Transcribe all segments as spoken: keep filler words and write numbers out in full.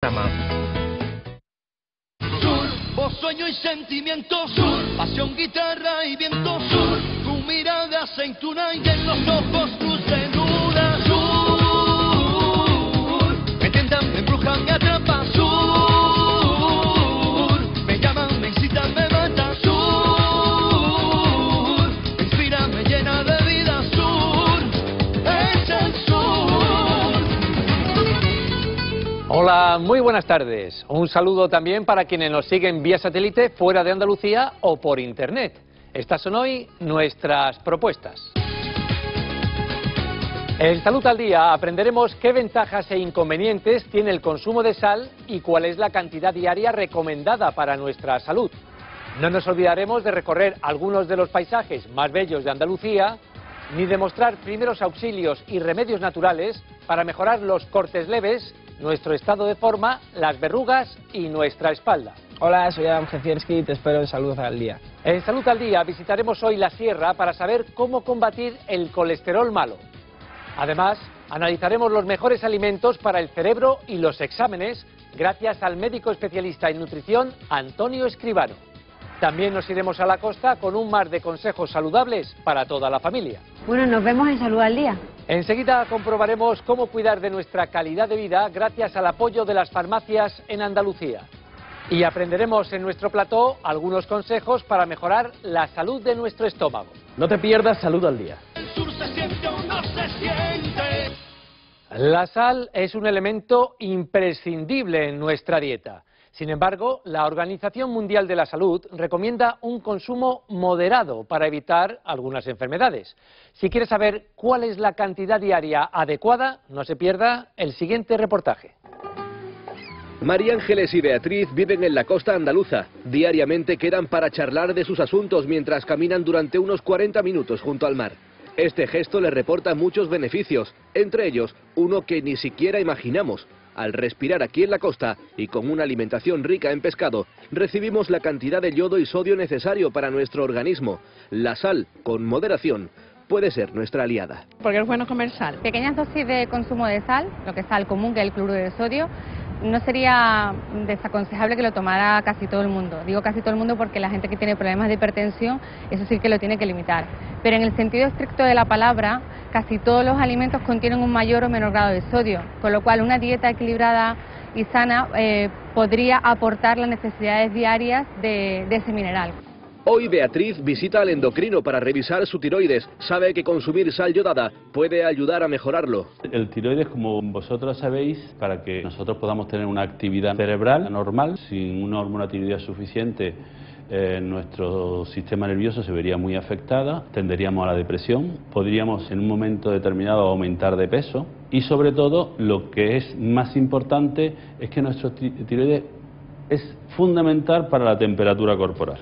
programa. Sur, voz, sueño y sentimiento. Sur, pasión, guitarra y viento. Sur, tu mirada aceituna y en los ojos luz de luna. Sur, me tientan, me embrujan, me atrapan. Sur, me llaman, me incitan, me matan. Sur, me inspira, me llena de vida. Sur, es el sur. Hola, muy buenas tardes. Un saludo también para quienes nos siguen vía satélite fuera de Andalucía o por internet. Estas son hoy nuestras propuestas. En Salud al Día aprenderemos qué ventajas e inconvenientes tiene el consumo de sal y cuál es la cantidad diaria recomendada para nuestra salud. No nos olvidaremos de recorrer algunos de los paisajes más bellos de Andalucía, ni de mostrar primeros auxilios y remedios naturales para mejorar los cortes leves, nuestro estado de forma, las verrugas y nuestra espalda. Hola, soy Adam Jefierski y te espero en Salud al Día. En Salud al Día visitaremos hoy la sierra para saber cómo combatir el colesterol malo. Además, analizaremos los mejores alimentos para el cerebro y los exámenes gracias al médico especialista en nutrición Antonio Escribano. También nos iremos a la costa con un mar de consejos saludables para toda la familia. Bueno, nos vemos en Salud al Día. Enseguida comprobaremos cómo cuidar de nuestra calidad de vida gracias al apoyo de las farmacias en Andalucía. Y aprenderemos en nuestro plató algunos consejos para mejorar la salud de nuestro estómago. No te pierdas Salud al Día. El sur se siente o no se siente. La sal es un elemento imprescindible en nuestra dieta. Sin embargo, la Organización Mundial de la Salud recomienda un consumo moderado para evitar algunas enfermedades. Si quieres saber cuál es la cantidad diaria adecuada, no se pierda el siguiente reportaje. María Ángeles y Beatriz viven en la costa andaluza. Diariamente quedan para charlar de sus asuntos mientras caminan durante unos cuarenta minutos junto al mar. Este gesto les reporta muchos beneficios, entre ellos uno que ni siquiera imaginamos. Al respirar aquí en la costa y con una alimentación rica en pescado, recibimos la cantidad de yodo y sodio necesario para nuestro organismo. La sal, con moderación, puede ser nuestra aliada. Porque es bueno comer sal. Pequeñas dosis de consumo de sal, lo que es sal común, que es el cloruro de sodio, no sería desaconsejable que lo tomara casi todo el mundo. Digo casi todo el mundo porque la gente que tiene problemas de hipertensión, eso sí que lo tiene que limitar. Pero en el sentido estricto de la palabra, casi todos los alimentos contienen un mayor o menor grado de sodio, con lo cual una dieta equilibrada y sana eh, podría aportar las necesidades diarias de, de ese mineral. Hoy Beatriz visita al endocrino para revisar su tiroides. Sabe que consumir sal yodada puede ayudar a mejorarlo. El tiroides, como vosotros sabéis, para que nosotros podamos tener una actividad cerebral normal, sin una hormona tiroidea suficiente, eh, nuestro sistema nervioso se vería muy afectada, tenderíamos a la depresión, podríamos en un momento determinado aumentar de peso y sobre todo lo que es más importante es que nuestro tiroides es fundamental para la temperatura corporal.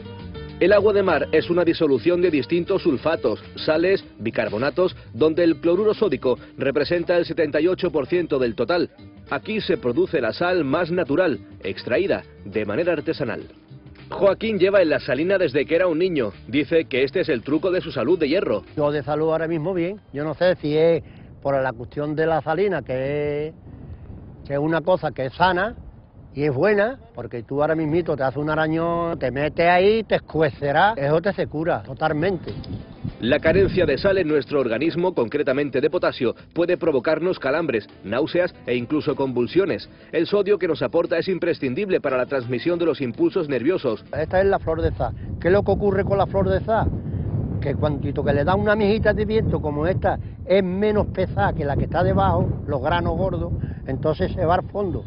El agua de mar es una disolución de distintos sulfatos, sales, bicarbonatos, donde el cloruro sódico representa el setenta y ocho por ciento del total. Aquí se produce la sal más natural, extraída de manera artesanal. Joaquín lleva en la salina desde que era un niño. Dice que este es el truco de su salud de hierro. Yo de salud ahora mismo bien. Yo no sé si es por la cuestión de la salina, que es, que es una cosa que es sana y es buena, porque tú ahora mismito te haces un arañón, te metes ahí, te escuecerá, eso te se cura totalmente. La carencia de sal en nuestro organismo, concretamente de potasio, puede provocarnos calambres, náuseas e incluso convulsiones. El sodio que nos aporta es imprescindible para la transmisión de los impulsos nerviosos. Esta es la flor de Zá. ¿Qué es lo que ocurre con la flor de Zá? Que cuantito que le da una mijita de viento como esta es menos pesada que la que está debajo, los granos gordos, entonces se va al fondo.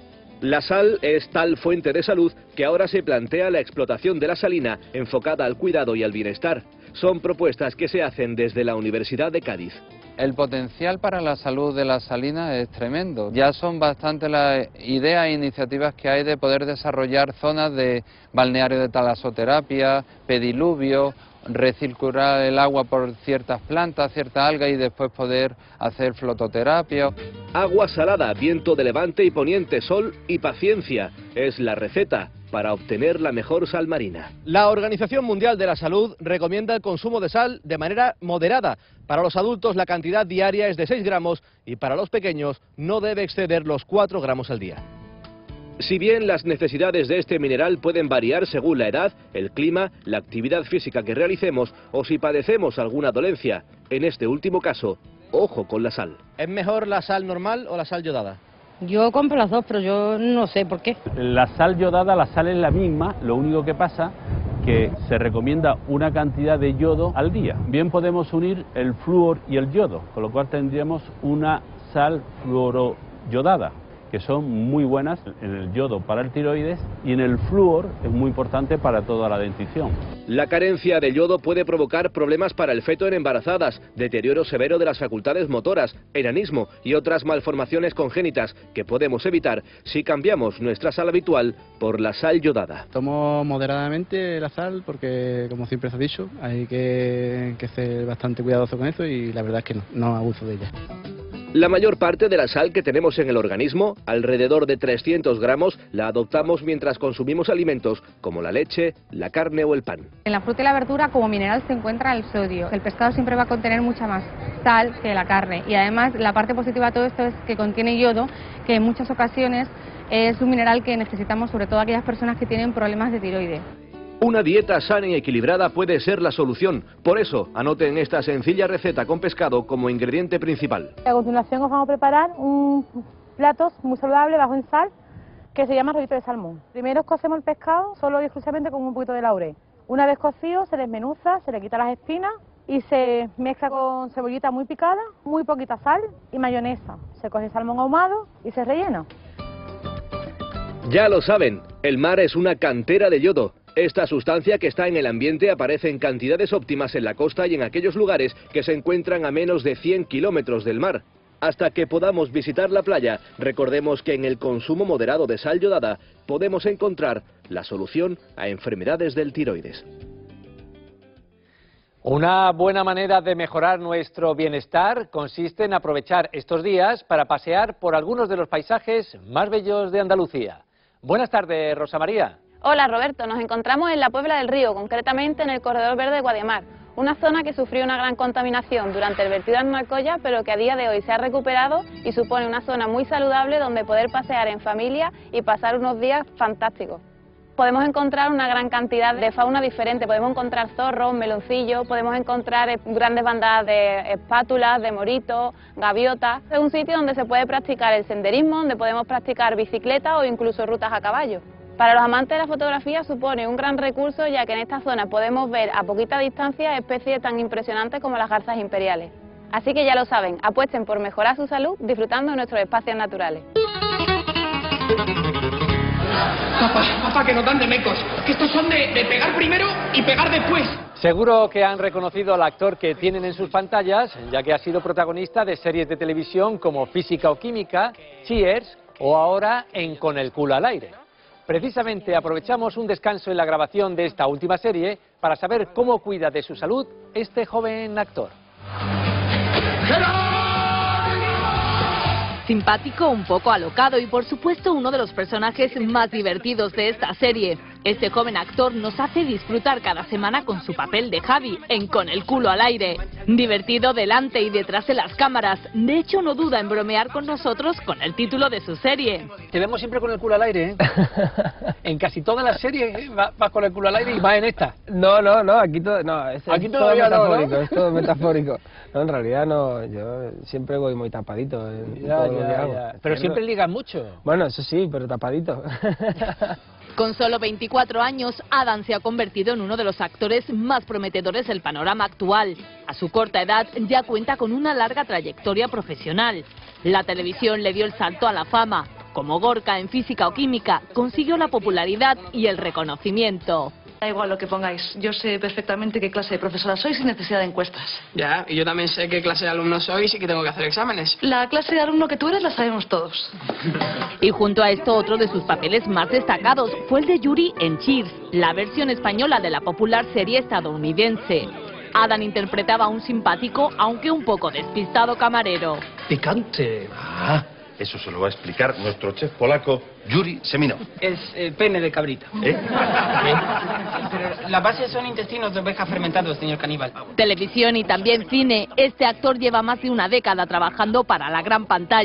La sal es tal fuente de salud que ahora se plantea la explotación de la salina enfocada al cuidado y al bienestar. Son propuestas que se hacen desde la Universidad de Cádiz. El potencial para la salud de las salinas es tremendo. Ya son bastantes las ideas e iniciativas que hay de poder desarrollar zonas de balneario de talasoterapia, pediluvio, recircular el agua por ciertas plantas, ciertas algas y después poder hacer flototerapia. Agua salada, viento de levante y poniente, sol y paciencia es la receta para obtener la mejor sal marina. La Organización Mundial de la Salud recomienda el consumo de sal de manera moderada. Para los adultos la cantidad diaria es de seis gramos y para los pequeños no debe exceder los cuatro gramos al día. Si bien las necesidades de este mineral pueden variar según la edad, el clima, la actividad física que realicemos o si padecemos alguna dolencia, en este último caso, ojo con la sal. ¿Es mejor la sal normal o la sal yodada? Yo compro las dos, pero yo no sé por qué. La sal yodada, la sal es la misma, lo único que pasa que se recomienda una cantidad de yodo al día. Bien podemos unir el flúor y el yodo, con lo cual tendríamos una sal fluoroyodada, que son muy buenas en el yodo para el tiroides y en el flúor es muy importante para toda la dentición. La carencia de yodo puede provocar problemas para el feto en embarazadas, deterioro severo de las facultades motoras, enanismo y otras malformaciones congénitas que podemos evitar si cambiamos nuestra sal habitual por la sal yodada. Tomo moderadamente la sal porque, como siempre se ha dicho, hay que, que ser bastante cuidadoso con eso y la verdad es que no, no abuso de ella. La mayor parte de la sal que tenemos en el organismo, alrededor de trescientos gramos, la adoptamos mientras consumimos alimentos como la leche, la carne o el pan. En la fruta y la verdura como mineral se encuentra el sodio. El pescado siempre va a contener mucha más sal que la carne y además la parte positiva de todo esto es que contiene yodo, que en muchas ocasiones es un mineral que necesitamos sobre todo aquellas personas que tienen problemas de tiroides. Una dieta sana y equilibrada puede ser la solución. Por eso, anoten esta sencilla receta con pescado como ingrediente principal. A continuación os vamos a preparar un plato muy saludable bajo en sal que se llama rollito de salmón. Primero cocemos el pescado solo y exclusivamente con un poquito de laurel. Una vez cocido se desmenuza, se le quita las espinas y se mezcla con cebollita muy picada, muy poquita sal y mayonesa. Se coge el salmón ahumado y se rellena. Ya lo saben, el mar es una cantera de yodo. Esta sustancia que está en el ambiente aparece en cantidades óptimas en la costa y en aquellos lugares que se encuentran a menos de cien kilómetros del mar. Hasta que podamos visitar la playa, recordemos que en el consumo moderado de sal yodada podemos encontrar la solución a enfermedades del tiroides. Una buena manera de mejorar nuestro bienestar consiste en aprovechar estos días para pasear por algunos de los paisajes más bellos de Andalucía. Buenas tardes, Rosa María. Hola Roberto, nos encontramos en la Puebla del Río, concretamente en el Corredor Verde de Guadiamar, una zona que sufrió una gran contaminación durante el vertido en Alcoya, pero que a día de hoy se ha recuperado y supone una zona muy saludable donde poder pasear en familia y pasar unos días fantásticos. Podemos encontrar una gran cantidad de fauna diferente, podemos encontrar zorros, meloncillos, podemos encontrar grandes bandadas de espátulas, de moritos, gaviotas. Es un sitio donde se puede practicar el senderismo, donde podemos practicar bicicleta o incluso rutas a caballo. Para los amantes de la fotografía supone un gran recurso, ya que en esta zona podemos ver a poquita distancia especies tan impresionantes como las garzas imperiales. Así que ya lo saben, apuesten por mejorar su salud disfrutando de nuestros espacios naturales. Papá, papá, que nos dan de mecos, que estos son de, de pegar primero y pegar después. Seguro que han reconocido al actor que tienen en sus pantallas, ya que ha sido protagonista de series de televisión como Física o Química, Cheers o ahora en Con el culo al aire. Precisamente aprovechamos un descanso en la grabación de esta última serie para saber cómo cuida de su salud este joven actor. Simpático, un poco alocado y por supuesto uno de los personajes más divertidos de esta serie. Este joven actor nos hace disfrutar cada semana con su papel de Javi en Con el culo al aire. Divertido delante y detrás de las cámaras, de hecho no duda en bromear con nosotros con el título de su serie. Te vemos siempre con el culo al aire, ¿eh? En casi todas las series ¿eh? vas va con el culo al aire y vas en esta. No, no, no, aquí todo, no, es, aquí es todo metafórico, no, ¿no? es todo metafórico. No, en realidad no, yo siempre voy muy tapadito en Ya, todo lo ya, que hago. ya. Pero siempre ligas mucho. Bueno, eso sí, pero tapadito. Con solo veinticuatro años, Adam se ha convertido en uno de los actores más prometedores del panorama actual. A su corta edad ya cuenta con una larga trayectoria profesional. La televisión le dio el salto a la fama. Como Gorka en Física o Química, consiguió la popularidad y el reconocimiento. Da igual lo que pongáis, yo sé perfectamente qué clase de profesora sois sin necesidad de encuestas. Ya, y yo también sé qué clase de alumno sois y que tengo que hacer exámenes. La clase de alumno que tú eres la sabemos todos. Y junto a esto, otro de sus papeles más destacados fue el de Yuri en Cheers, la versión española de la popular serie estadounidense. Adam interpretaba a un simpático, aunque un poco despistado camarero. Picante. Ah, eso se lo va a explicar nuestro chef polaco, Yuri Semino. Es eh, pene de cabrito. ¿Eh? Pero la base son intestinos de oveja fermentados, señor caníbal. Televisión y también cine. Este actor lleva más de una década trabajando para la gran pantalla.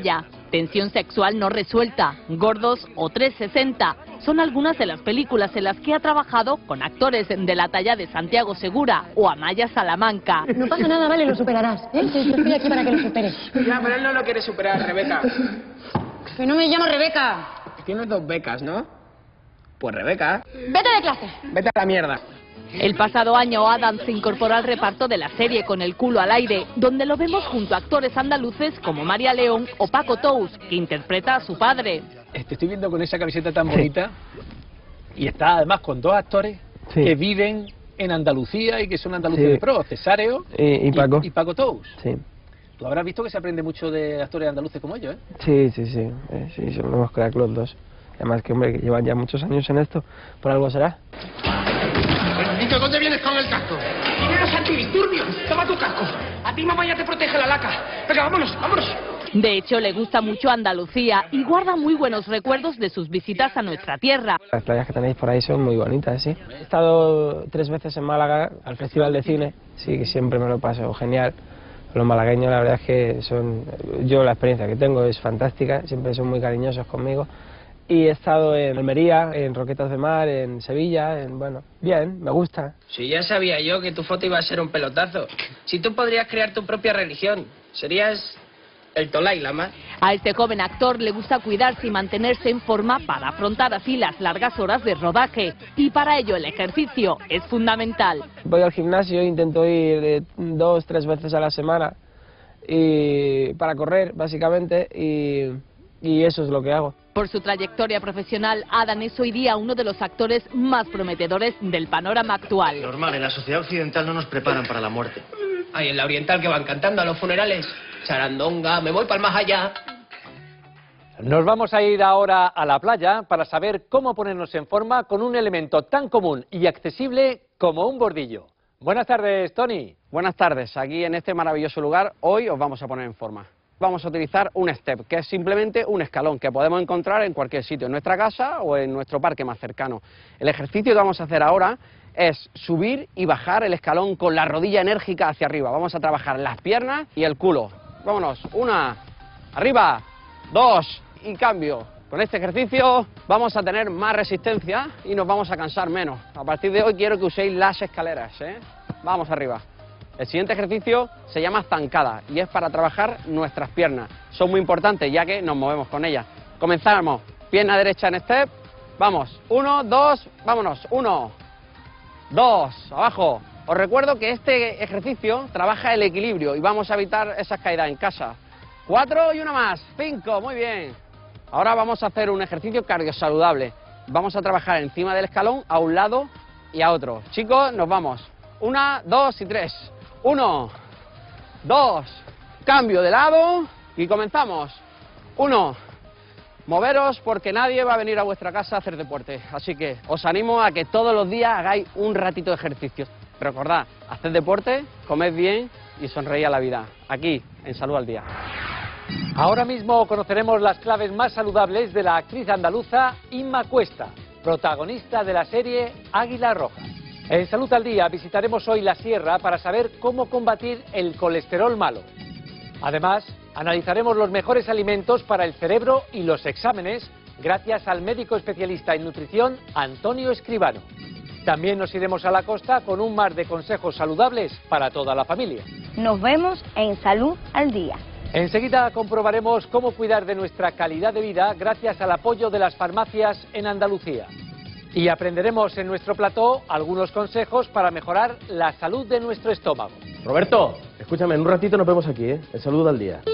Tensión sexual no resuelta, Gordos o trescientos sesenta son algunas de las películas en las que ha trabajado con actores de la talla de Santiago Segura o Amaya Salamanca. No pasa nada, vale, lo superarás, ¿eh? Yo estoy aquí para que lo superes. Ya, pero él no lo quiere superar, Rebeca. Que no me llamo Rebeca. Tienes dos becas, ¿no? Pues Rebeca. Vete de clase. Vete a la mierda. El pasado año Adam se incorporó al reparto de la serie Con el culo al aire, donde lo vemos junto a actores andaluces como María León o Paco Tous, que interpreta a su padre. Te estoy viendo con esa camiseta tan bonita y está además con dos actores Sí. que viven en Andalucía y que son andaluces Sí. de pro, Cesáreo Y, y Paco. y, y Paco Tous. Sí, Tú habrás visto que se aprende mucho de actores andaluces como ellos, ¿eh? sí, sí, sí, eh, sí, son unos crack los dos. Además que, hombre, que llevan ya muchos años en esto, por algo será. Niño, ¿dónde vienes con el casco? Dineros antidisturbios. Toma tu casco. A ti mamá ya te protege la laca. Venga, vámonos, vámonos. De hecho, le gusta mucho Andalucía y guarda muy buenos recuerdos de sus visitas a nuestra tierra. Las playas que tenéis por ahí son muy bonitas, sí. He estado tres veces en Málaga, al Festival de Cine, sí, que siempre me lo paso genial. Los malagueños, la verdad es que son... Yo la experiencia que tengo es fantástica, siempre son muy cariñosos conmigo. Y he estado en Almería, en Roquetas de Mar, en Sevilla, en... bueno, bien, me gusta. Sí, ya sabía yo que tu foto iba a ser un pelotazo. Si tú podrías crear tu propia religión, serías el Dalai Lama. A este joven actor le gusta cuidarse y mantenerse en forma para afrontar así las largas horas de rodaje. Y para ello el ejercicio es fundamental. Voy al gimnasio, intento ir eh, dos, tres veces a la semana y para correr, básicamente, y, y eso es lo que hago. Por su trayectoria profesional, Adam es hoy día uno de los actores más prometedores del panorama actual. Normal, en la sociedad occidental no nos preparan para la muerte. Ay, en la oriental que van cantando a los funerales. Charandonga, me voy para el más allá. Nos vamos a ir ahora a la playa para saber cómo ponernos en forma con un elemento tan común y accesible como un bordillo. Buenas tardes, Tony. Buenas tardes. Aquí en este maravilloso lugar, hoy os vamos a poner en forma. Vamos a utilizar un step, que es simplemente un escalón que podemos encontrar en cualquier sitio, en nuestra casa o en nuestro parque más cercano. El ejercicio que vamos a hacer ahora es subir y bajar el escalón con la rodilla enérgica hacia arriba. Vamos a trabajar las piernas y el culo. Vámonos, una, arriba, dos y cambio. Con este ejercicio vamos a tener más resistencia y nos vamos a cansar menos. A partir de hoy quiero que uséis las escaleras, ¿eh? Vamos arriba. El siguiente ejercicio se llama zancada y es para trabajar nuestras piernas. Son muy importantes ya que nos movemos con ellas. Comenzamos, pierna derecha en step, vamos, uno, dos, vámonos, uno, dos, abajo. Os recuerdo que este ejercicio trabaja el equilibrio y vamos a evitar esas caídas en casa. Cuatro y una más, cinco, muy bien. Ahora vamos a hacer un ejercicio cardiosaludable. Vamos a trabajar encima del escalón a un lado y a otro. Chicos, nos vamos. Una, dos y tres. Uno, dos, cambio de lado y comenzamos. Uno, moveros porque nadie va a venir a vuestra casa a hacer deporte. Así que os animo a que todos los días hagáis un ratito de ejercicio. Recordad, haced deporte, comed bien y sonreíd a la vida. Aquí, en Salud al Día. Ahora mismo conoceremos las claves más saludables de la actriz andaluza Inma Cuesta, protagonista de la serie Águila Roja. En Salud al Día visitaremos hoy la sierra para saber cómo combatir el colesterol malo. Además, analizaremos los mejores alimentos para el cerebro y los exámenes gracias al médico especialista en nutrición Antonio Escribano. También nos iremos a la costa con un mar de consejos saludables para toda la familia. Nos vemos en Salud al Día. Enseguida comprobaremos cómo cuidar de nuestra calidad de vida gracias al apoyo de las farmacias en Andalucía. Y aprenderemos en nuestro plató algunos consejos para mejorar la salud de nuestro estómago. Roberto, escúchame, en un ratito nos vemos aquí, ¿eh? El Saludo al Día.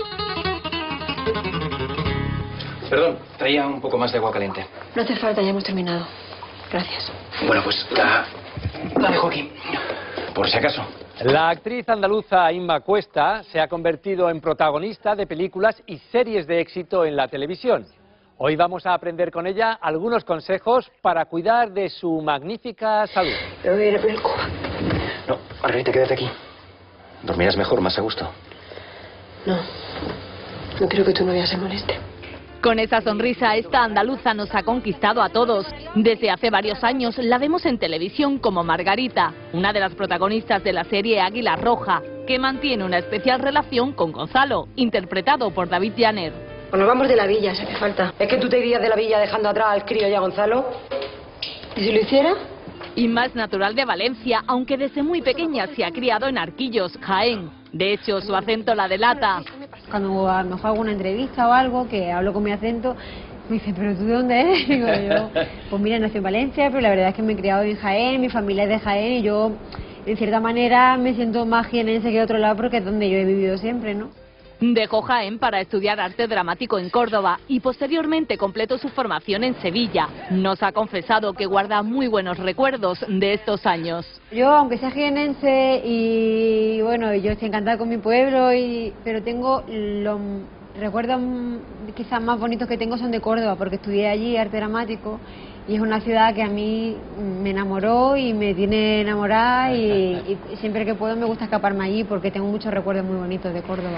Perdón, traía un poco más de agua caliente. No hace falta, ya hemos terminado. Gracias. Bueno, pues la, la dejo aquí, por si acaso. La actriz andaluza Inma Cuesta se ha convertido en protagonista de películas y series de éxito en la televisión. Hoy vamos a aprender con ella algunos consejos para cuidar de su magnífica salud. Me voy a ir a ver Cuba. No, Margarita, quédate aquí. Dormirás mejor, más a gusto. No, no quiero que tu novia se moleste. Con esa sonrisa, esta andaluza nos ha conquistado a todos. Desde hace varios años la vemos en televisión como Margarita, una de las protagonistas de la serie Águila Roja, que mantiene una especial relación con Gonzalo, interpretado por David Llaner. Pues nos vamos de la villa, si hace falta. ¿Es que tú te irías de la villa dejando atrás al crío y a Gonzalo? ¿Y si lo hiciera? Inma es natural de Valencia, aunque desde muy pequeña se ha criado en Arquillos, Jaén. De hecho, su acento la delata. Cuando a lo mejor hago una entrevista o algo, que hablo con mi acento, me dice, ¿pero tú de dónde eres? Digo yo, pues mira, nací en Valencia, pero la verdad es que me he criado en Jaén, mi familia es de Jaén, y yo, en cierta manera, me siento más jienense que de otro lado, porque es donde yo he vivido siempre, ¿no? Dejó Jaén para estudiar arte dramático en Córdoba y posteriormente completó su formación en Sevilla. Nos ha confesado que guarda muy buenos recuerdos de estos años. Yo, aunque sea jienense y bueno, yo estoy encantada con mi pueblo, y, pero tengo los recuerdos quizás más bonitos que tengo son de Córdoba, porque estudié allí arte dramático y es una ciudad que a mí me enamoró y me tiene enamorada, y, y siempre que puedo me gusta escaparme allí porque tengo muchos recuerdos muy bonitos de Córdoba.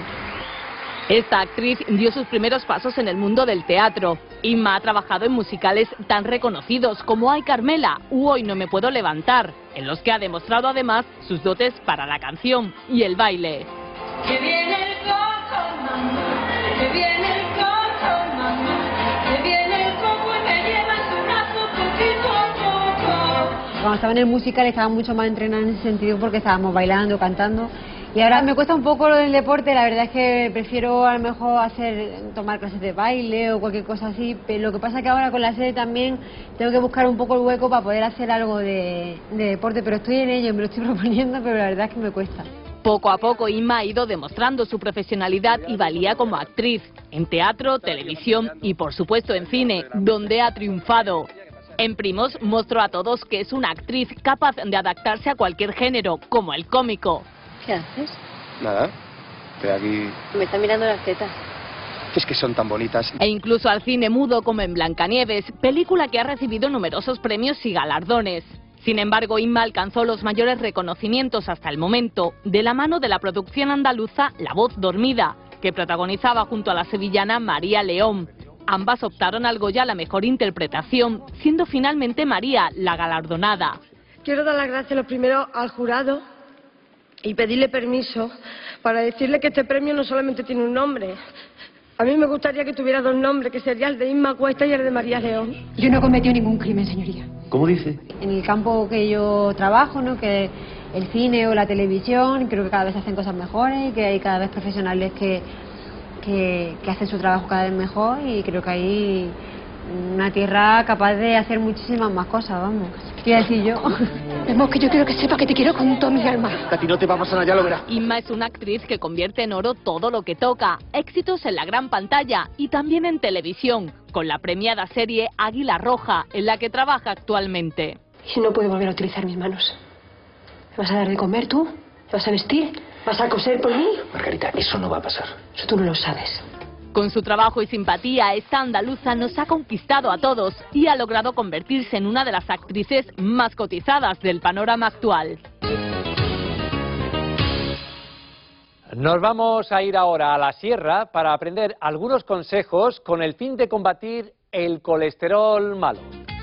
Esta actriz dio sus primeros pasos en el mundo del teatro. Inma ha trabajado en musicales tan reconocidos como Ay Carmela u Hoy no me puedo levantar, en los que ha demostrado además sus dotes para la canción y el baile. Que viene el coco, mamá, que viene el coco, mamá, que viene el coco y me lleva en su brazo poquito a poco. Cuando estaba en el musical estaba mucho más entrenada en ese sentido porque estábamos bailando, cantando. Y ahora me cuesta un poco lo del deporte, la verdad es que prefiero a lo mejor hacer, tomar clases de baile o cualquier cosa así, pero lo que pasa es que ahora con la serie también tengo que buscar un poco el hueco para poder hacer algo de, de deporte, pero estoy en ello, me lo estoy proponiendo, pero la verdad es que me cuesta. Poco a poco Inma ha ido demostrando su profesionalidad y valía como actriz, en teatro, televisión y por supuesto en cine, donde ha triunfado. En Primos mostró a todos que es una actriz capaz de adaptarse a cualquier género, como el cómico. ¿Qué haces? Nada, estoy aquí... Me está mirando las tetas. Es que son tan bonitas. E incluso al cine mudo como en Blancanieves, película que ha recibido numerosos premios y galardones. Sin embargo, Inma alcanzó los mayores reconocimientos hasta el momento, de la mano de la producción andaluza La Voz Dormida, que protagonizaba junto a la sevillana María León. Ambas optaron al Goya a la mejor interpretación, siendo finalmente María la galardonada. Quiero dar las gracias lo primero al jurado y pedirle permiso para decirle que este premio no solamente tiene un nombre. A mí me gustaría que tuviera dos nombres, que sería el de Inma Cuesta y el de María León. Yo no he cometido ningún crimen, señoría. ¿Cómo dice? En el campo que yo trabajo, ¿no?, que el cine o la televisión, creo que cada vez se hacen cosas mejores, que hay cada vez profesionales que, que, que hacen su trabajo cada vez mejor, y creo que hay una tierra capaz de hacer muchísimas más cosas, vamos. ¿Qué iba a decir yo? Vemos que yo quiero que sepa que te quiero con toda mi alma. A ti no te va a pasar nada, ya lo verás. Inma es una actriz que convierte en oro todo lo que toca. Éxitos en la gran pantalla y también en televisión, con la premiada serie Águila Roja, en la que trabaja actualmente. ¿Y si no puedo volver a utilizar mis manos? ¿Me vas a dar de comer tú? ¿Me vas a vestir? ¿Vas a coser por mí? Margarita, eso no va a pasar. Eso tú no lo sabes. Con su trabajo y simpatía, esta andaluza nos ha conquistado a todos y ha logrado convertirse en una de las actrices más cotizadas del panorama actual. Nos vamos a ir ahora a la sierra para aprender algunos consejos con el fin de combatir el colesterol malo.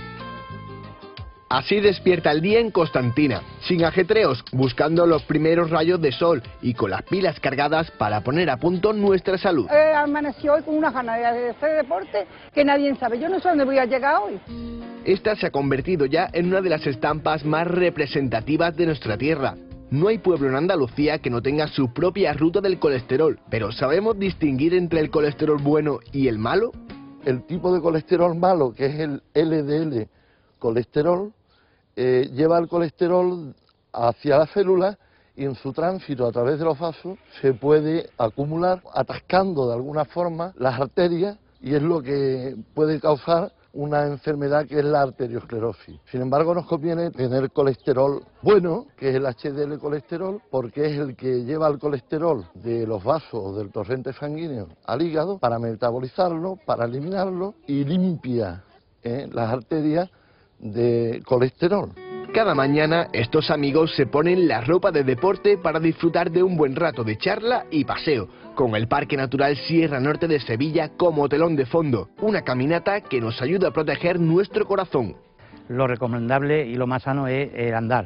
Así despierta el día en Constantina, sin ajetreos, buscando los primeros rayos de sol y con las pilas cargadas para poner a punto nuestra salud. Eh, amanecí hoy con una ganas de hacer deporte que nadie sabe. Yo no sé dónde voy a llegar hoy. Esta se ha convertido ya en una de las estampas más representativas de nuestra tierra. No hay pueblo en Andalucía que no tenga su propia ruta del colesterol, pero ¿sabemos distinguir entre el colesterol bueno y el malo? El tipo de colesterol malo, que es el L D L colesterol, eh, lleva el colesterol hacia la célula y en su tránsito a través de los vasos se puede acumular atascando de alguna forma las arterias y es lo que puede causar una enfermedad que es la arteriosclerosis. Sin embargo, nos conviene tener colesterol bueno, que es el H D L colesterol, porque es el que lleva el colesterol de los vasos o del torrente sanguíneo al hígado para metabolizarlo, para eliminarlo y limpia eh, las arterias de colesterol. Cada mañana estos amigos se ponen la ropa de deporte para disfrutar de un buen rato de charla y paseo, con el Parque Natural Sierra Norte de Sevilla como telón de fondo, una caminata que nos ayuda a proteger nuestro corazón. Lo recomendable y lo más sano es eh, andar,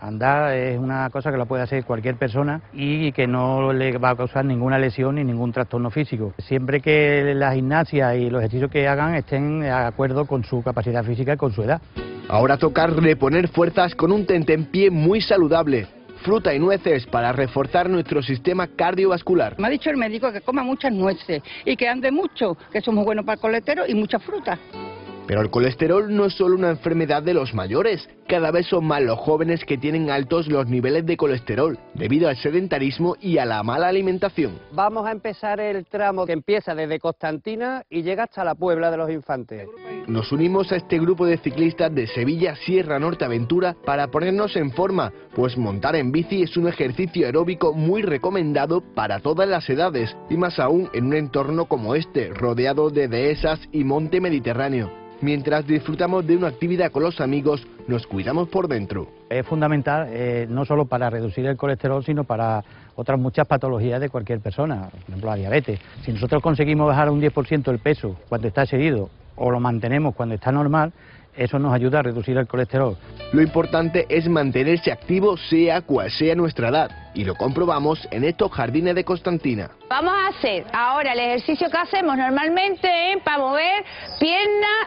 Andar es una cosa que la puede hacer cualquier persona y que no le va a causar ninguna lesión ni ningún trastorno físico, siempre que la gimnasia y los ejercicios que hagan estén de acuerdo con su capacidad física y con su edad. Ahora toca reponer fuerzas con un tentempié muy saludable. Fruta y nueces para reforzar nuestro sistema cardiovascular. Me ha dicho el médico que coma muchas nueces y que ande mucho, que eso es muy bueno para el colesterol y mucha fruta. Pero el colesterol no es solo una enfermedad de los mayores. Cada vez son más los jóvenes que tienen altos los niveles de colesterol, debido al sedentarismo y a la mala alimentación. Vamos a empezar el tramo que empieza desde Constantina y llega hasta la Puebla de los Infantes. Nos unimos a este grupo de ciclistas de Sevilla Sierra Norte Aventura para ponernos en forma, pues montar en bici es un ejercicio aeróbico muy recomendado para todas las edades, y más aún en un entorno como este, rodeado de dehesas y monte mediterráneo. Mientras disfrutamos de una actividad con los amigos, nos cuidamos por dentro. Es fundamental eh, no solo para reducir el colesterol, sino para otras muchas patologías de cualquier persona, por ejemplo la diabetes. Si nosotros conseguimos bajar un diez por ciento el peso cuando está excedido o lo mantenemos cuando está normal, eso nos ayuda a reducir el colesterol. Lo importante es mantenerse activo sea cual sea nuestra edad, y lo comprobamos en estos jardines de Constantina. Vamos a hacer ahora el ejercicio que hacemos normalmente ¿eh? para mover piernas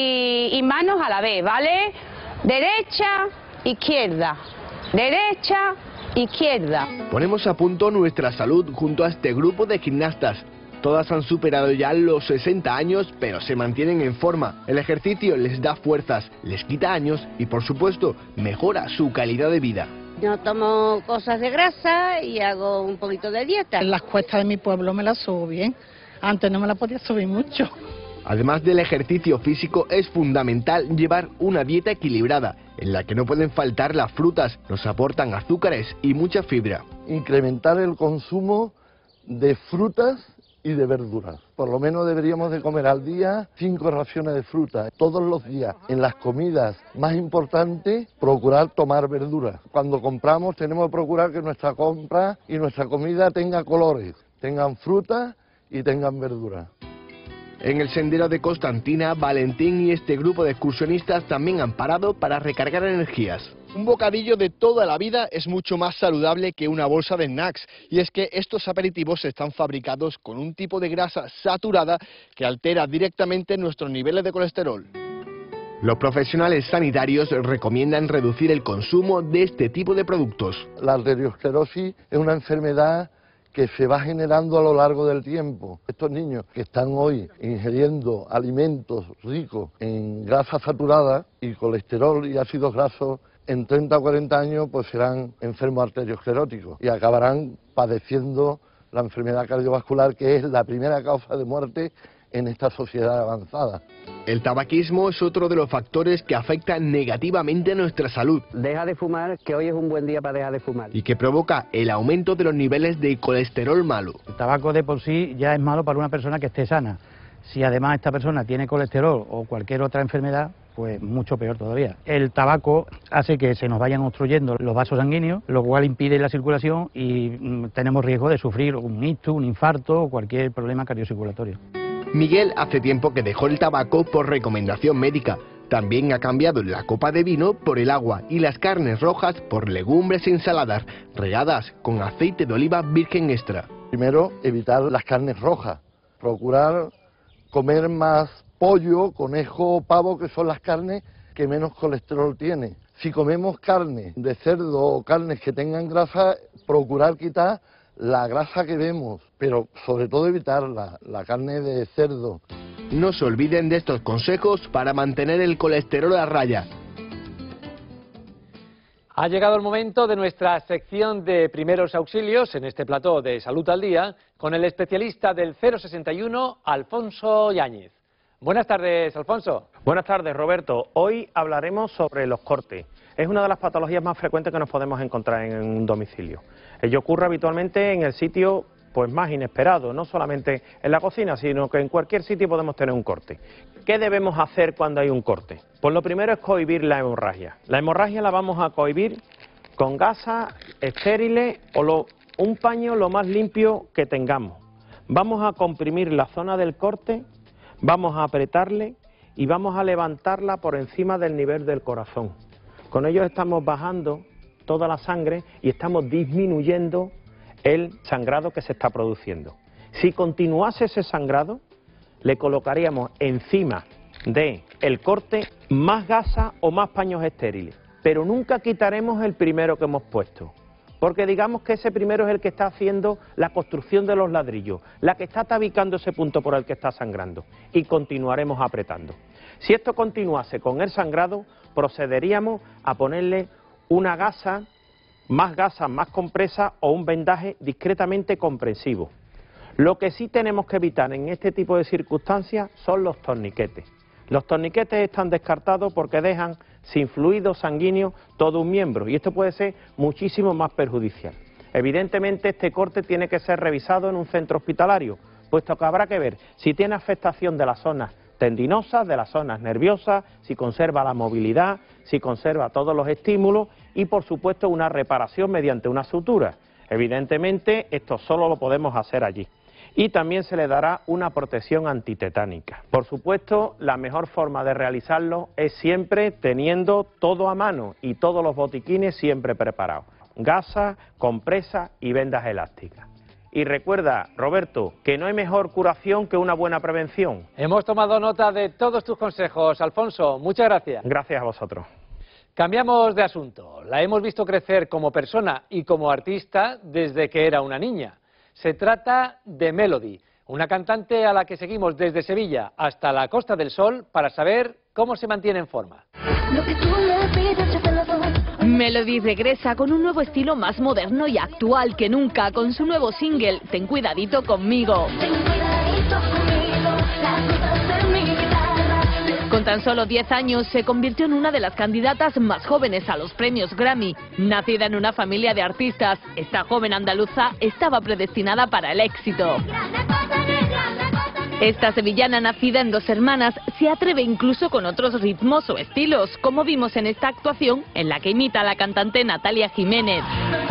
y, y manos a la vez, ¿vale? Derecha, izquierda, derecha, izquierda. Ponemos a punto nuestra salud junto a este grupo de gimnastas. Todas han superado ya los sesenta años, pero se mantienen en forma. El ejercicio les da fuerzas, les quita años y, por supuesto, mejora su calidad de vida. No tomo cosas de grasa y hago un poquito de dieta. En las cuestas de mi pueblo me las subo bien. Antes no me las podía subir mucho. Además del ejercicio físico, es fundamental llevar una dieta equilibrada, en la que no pueden faltar las frutas, nos aportan azúcares y mucha fibra. Incrementar el consumo de frutas y de verduras. Por lo menos deberíamos de comer al día cinco raciones de fruta. Todos los días, en las comidas más importantes, procurar tomar verduras. Cuando compramos tenemos que procurar que nuestra compra y nuestra comida tenga colores, tengan frutas y tengan verduras. En el sendero de Constantina, Valentín y este grupo de excursionistas también han parado para recargar energías. Un bocadillo de toda la vida es mucho más saludable que una bolsa de snacks, y es que estos aperitivos están fabricados con un tipo de grasa saturada que altera directamente nuestros niveles de colesterol. Los profesionales sanitarios recomiendan reducir el consumo de este tipo de productos. La arteriosclerosis es una enfermedad que se va generando a lo largo del tiempo. Estos niños que están hoy ingiriendo alimentos ricos en grasa saturada y colesterol y ácidos grasos, en treinta o cuarenta años pues serán enfermos arterioscleróticos y acabarán padeciendo la enfermedad cardiovascular, que es la primera causa de muerte en esta sociedad avanzada. El tabaquismo es otro de los factores que afectan negativamente a nuestra salud. Deja de fumar, que hoy es un buen día para dejar de fumar. Y que provoca el aumento de los niveles de colesterol malo. El tabaco de por sí ya es malo para una persona que esté sana. Si además esta persona tiene colesterol o cualquier otra enfermedad, pues mucho peor todavía. El tabaco hace que se nos vayan obstruyendo los vasos sanguíneos, lo cual impide la circulación y mm, tenemos riesgo de sufrir un ictus, un infarto o cualquier problema cardiocirculatorio. Miguel hace tiempo que dejó el tabaco por recomendación médica. También ha cambiado la copa de vino por el agua y las carnes rojas por legumbres e ensaladas regadas con aceite de oliva virgen extra. Primero, evitar las carnes rojas, procurar comer más pollo, conejo, pavo, que son las carnes que menos colesterol tienen. Si comemos carne de cerdo o carnes que tengan grasa, procurar quitar la grasa que vemos, pero sobre todo evitarla, la carne de cerdo. No se olviden de estos consejos para mantener el colesterol a raya. Ha llegado el momento de nuestra sección de primeros auxilios en este plató de Salud al Día con el especialista del cero sesenta y uno, Alfonso Yáñez. Buenas tardes, Alfonso. Buenas tardes, Roberto. Hoy hablaremos sobre los cortes. Es una de las patologías más frecuentes que nos podemos encontrar en un domicilio. Ello ocurre habitualmente en el sitio pues más inesperado, no solamente en la cocina, sino que en cualquier sitio podemos tener un corte. ¿Qué debemos hacer cuando hay un corte? Pues lo primero es cohibir la hemorragia. La hemorragia la vamos a cohibir con gasas estériles o lo, un paño lo más limpio que tengamos. Vamos a comprimir la zona del corte, vamos a apretarle y vamos a levantarla por encima del nivel del corazón. Con ello estamos bajando toda la sangre y estamos disminuyendo el sangrado que se está produciendo. Si continuase ese sangrado, le colocaríamos encima del corte más gasa o más paños estériles, pero nunca quitaremos el primero que hemos puesto, porque digamos que ese primero es el que está haciendo la construcción de los ladrillos, la que está tabicando ese punto por el que está sangrando, y continuaremos apretando. Si esto continuase con el sangrado, procederíamos a ponerle una gasa, más gasa, más compresa o un vendaje discretamente comprensivo. Lo que sí tenemos que evitar en este tipo de circunstancias son los torniquetes. Los torniquetes están descartados porque dejan sin fluido sanguíneo todo un miembro y esto puede ser muchísimo más perjudicial. Evidentemente este corte tiene que ser revisado en un centro hospitalario, puesto que habrá que ver si tiene afectación de las zonas tendinosas, de las zonas nerviosas, si conserva la movilidad, si conserva todos los estímulos y por supuesto una reparación mediante una sutura. Evidentemente esto solo lo podemos hacer allí. Y también se le dará una protección antitetánica. Por supuesto, la mejor forma de realizarlo es siempre teniendo todo a mano y todos los botiquines siempre preparados. Gasas, compresas y vendas elásticas. Y recuerda, Roberto, que no hay mejor curación que una buena prevención. Hemos tomado nota de todos tus consejos, Alfonso. Muchas gracias. Gracias a vosotros. Cambiamos de asunto. La hemos visto crecer como persona y como artista desde que era una niña. Se trata de Melody, una cantante a la que seguimos desde Sevilla hasta la Costa del Sol para saber cómo se mantiene en forma. Melody regresa con un nuevo estilo más moderno y actual que nunca, con su nuevo single, Ten cuidadito conmigo. Con tan solo diez años se convirtió en una de las candidatas más jóvenes a los premios Grammy. Nacida en una familia de artistas, esta joven andaluza estaba predestinada para el éxito. Esta sevillana, nacida en Dos Hermanas, se atreve incluso con otros ritmos o estilos, como vimos en esta actuación en la que imita a la cantante Natalia Jiménez.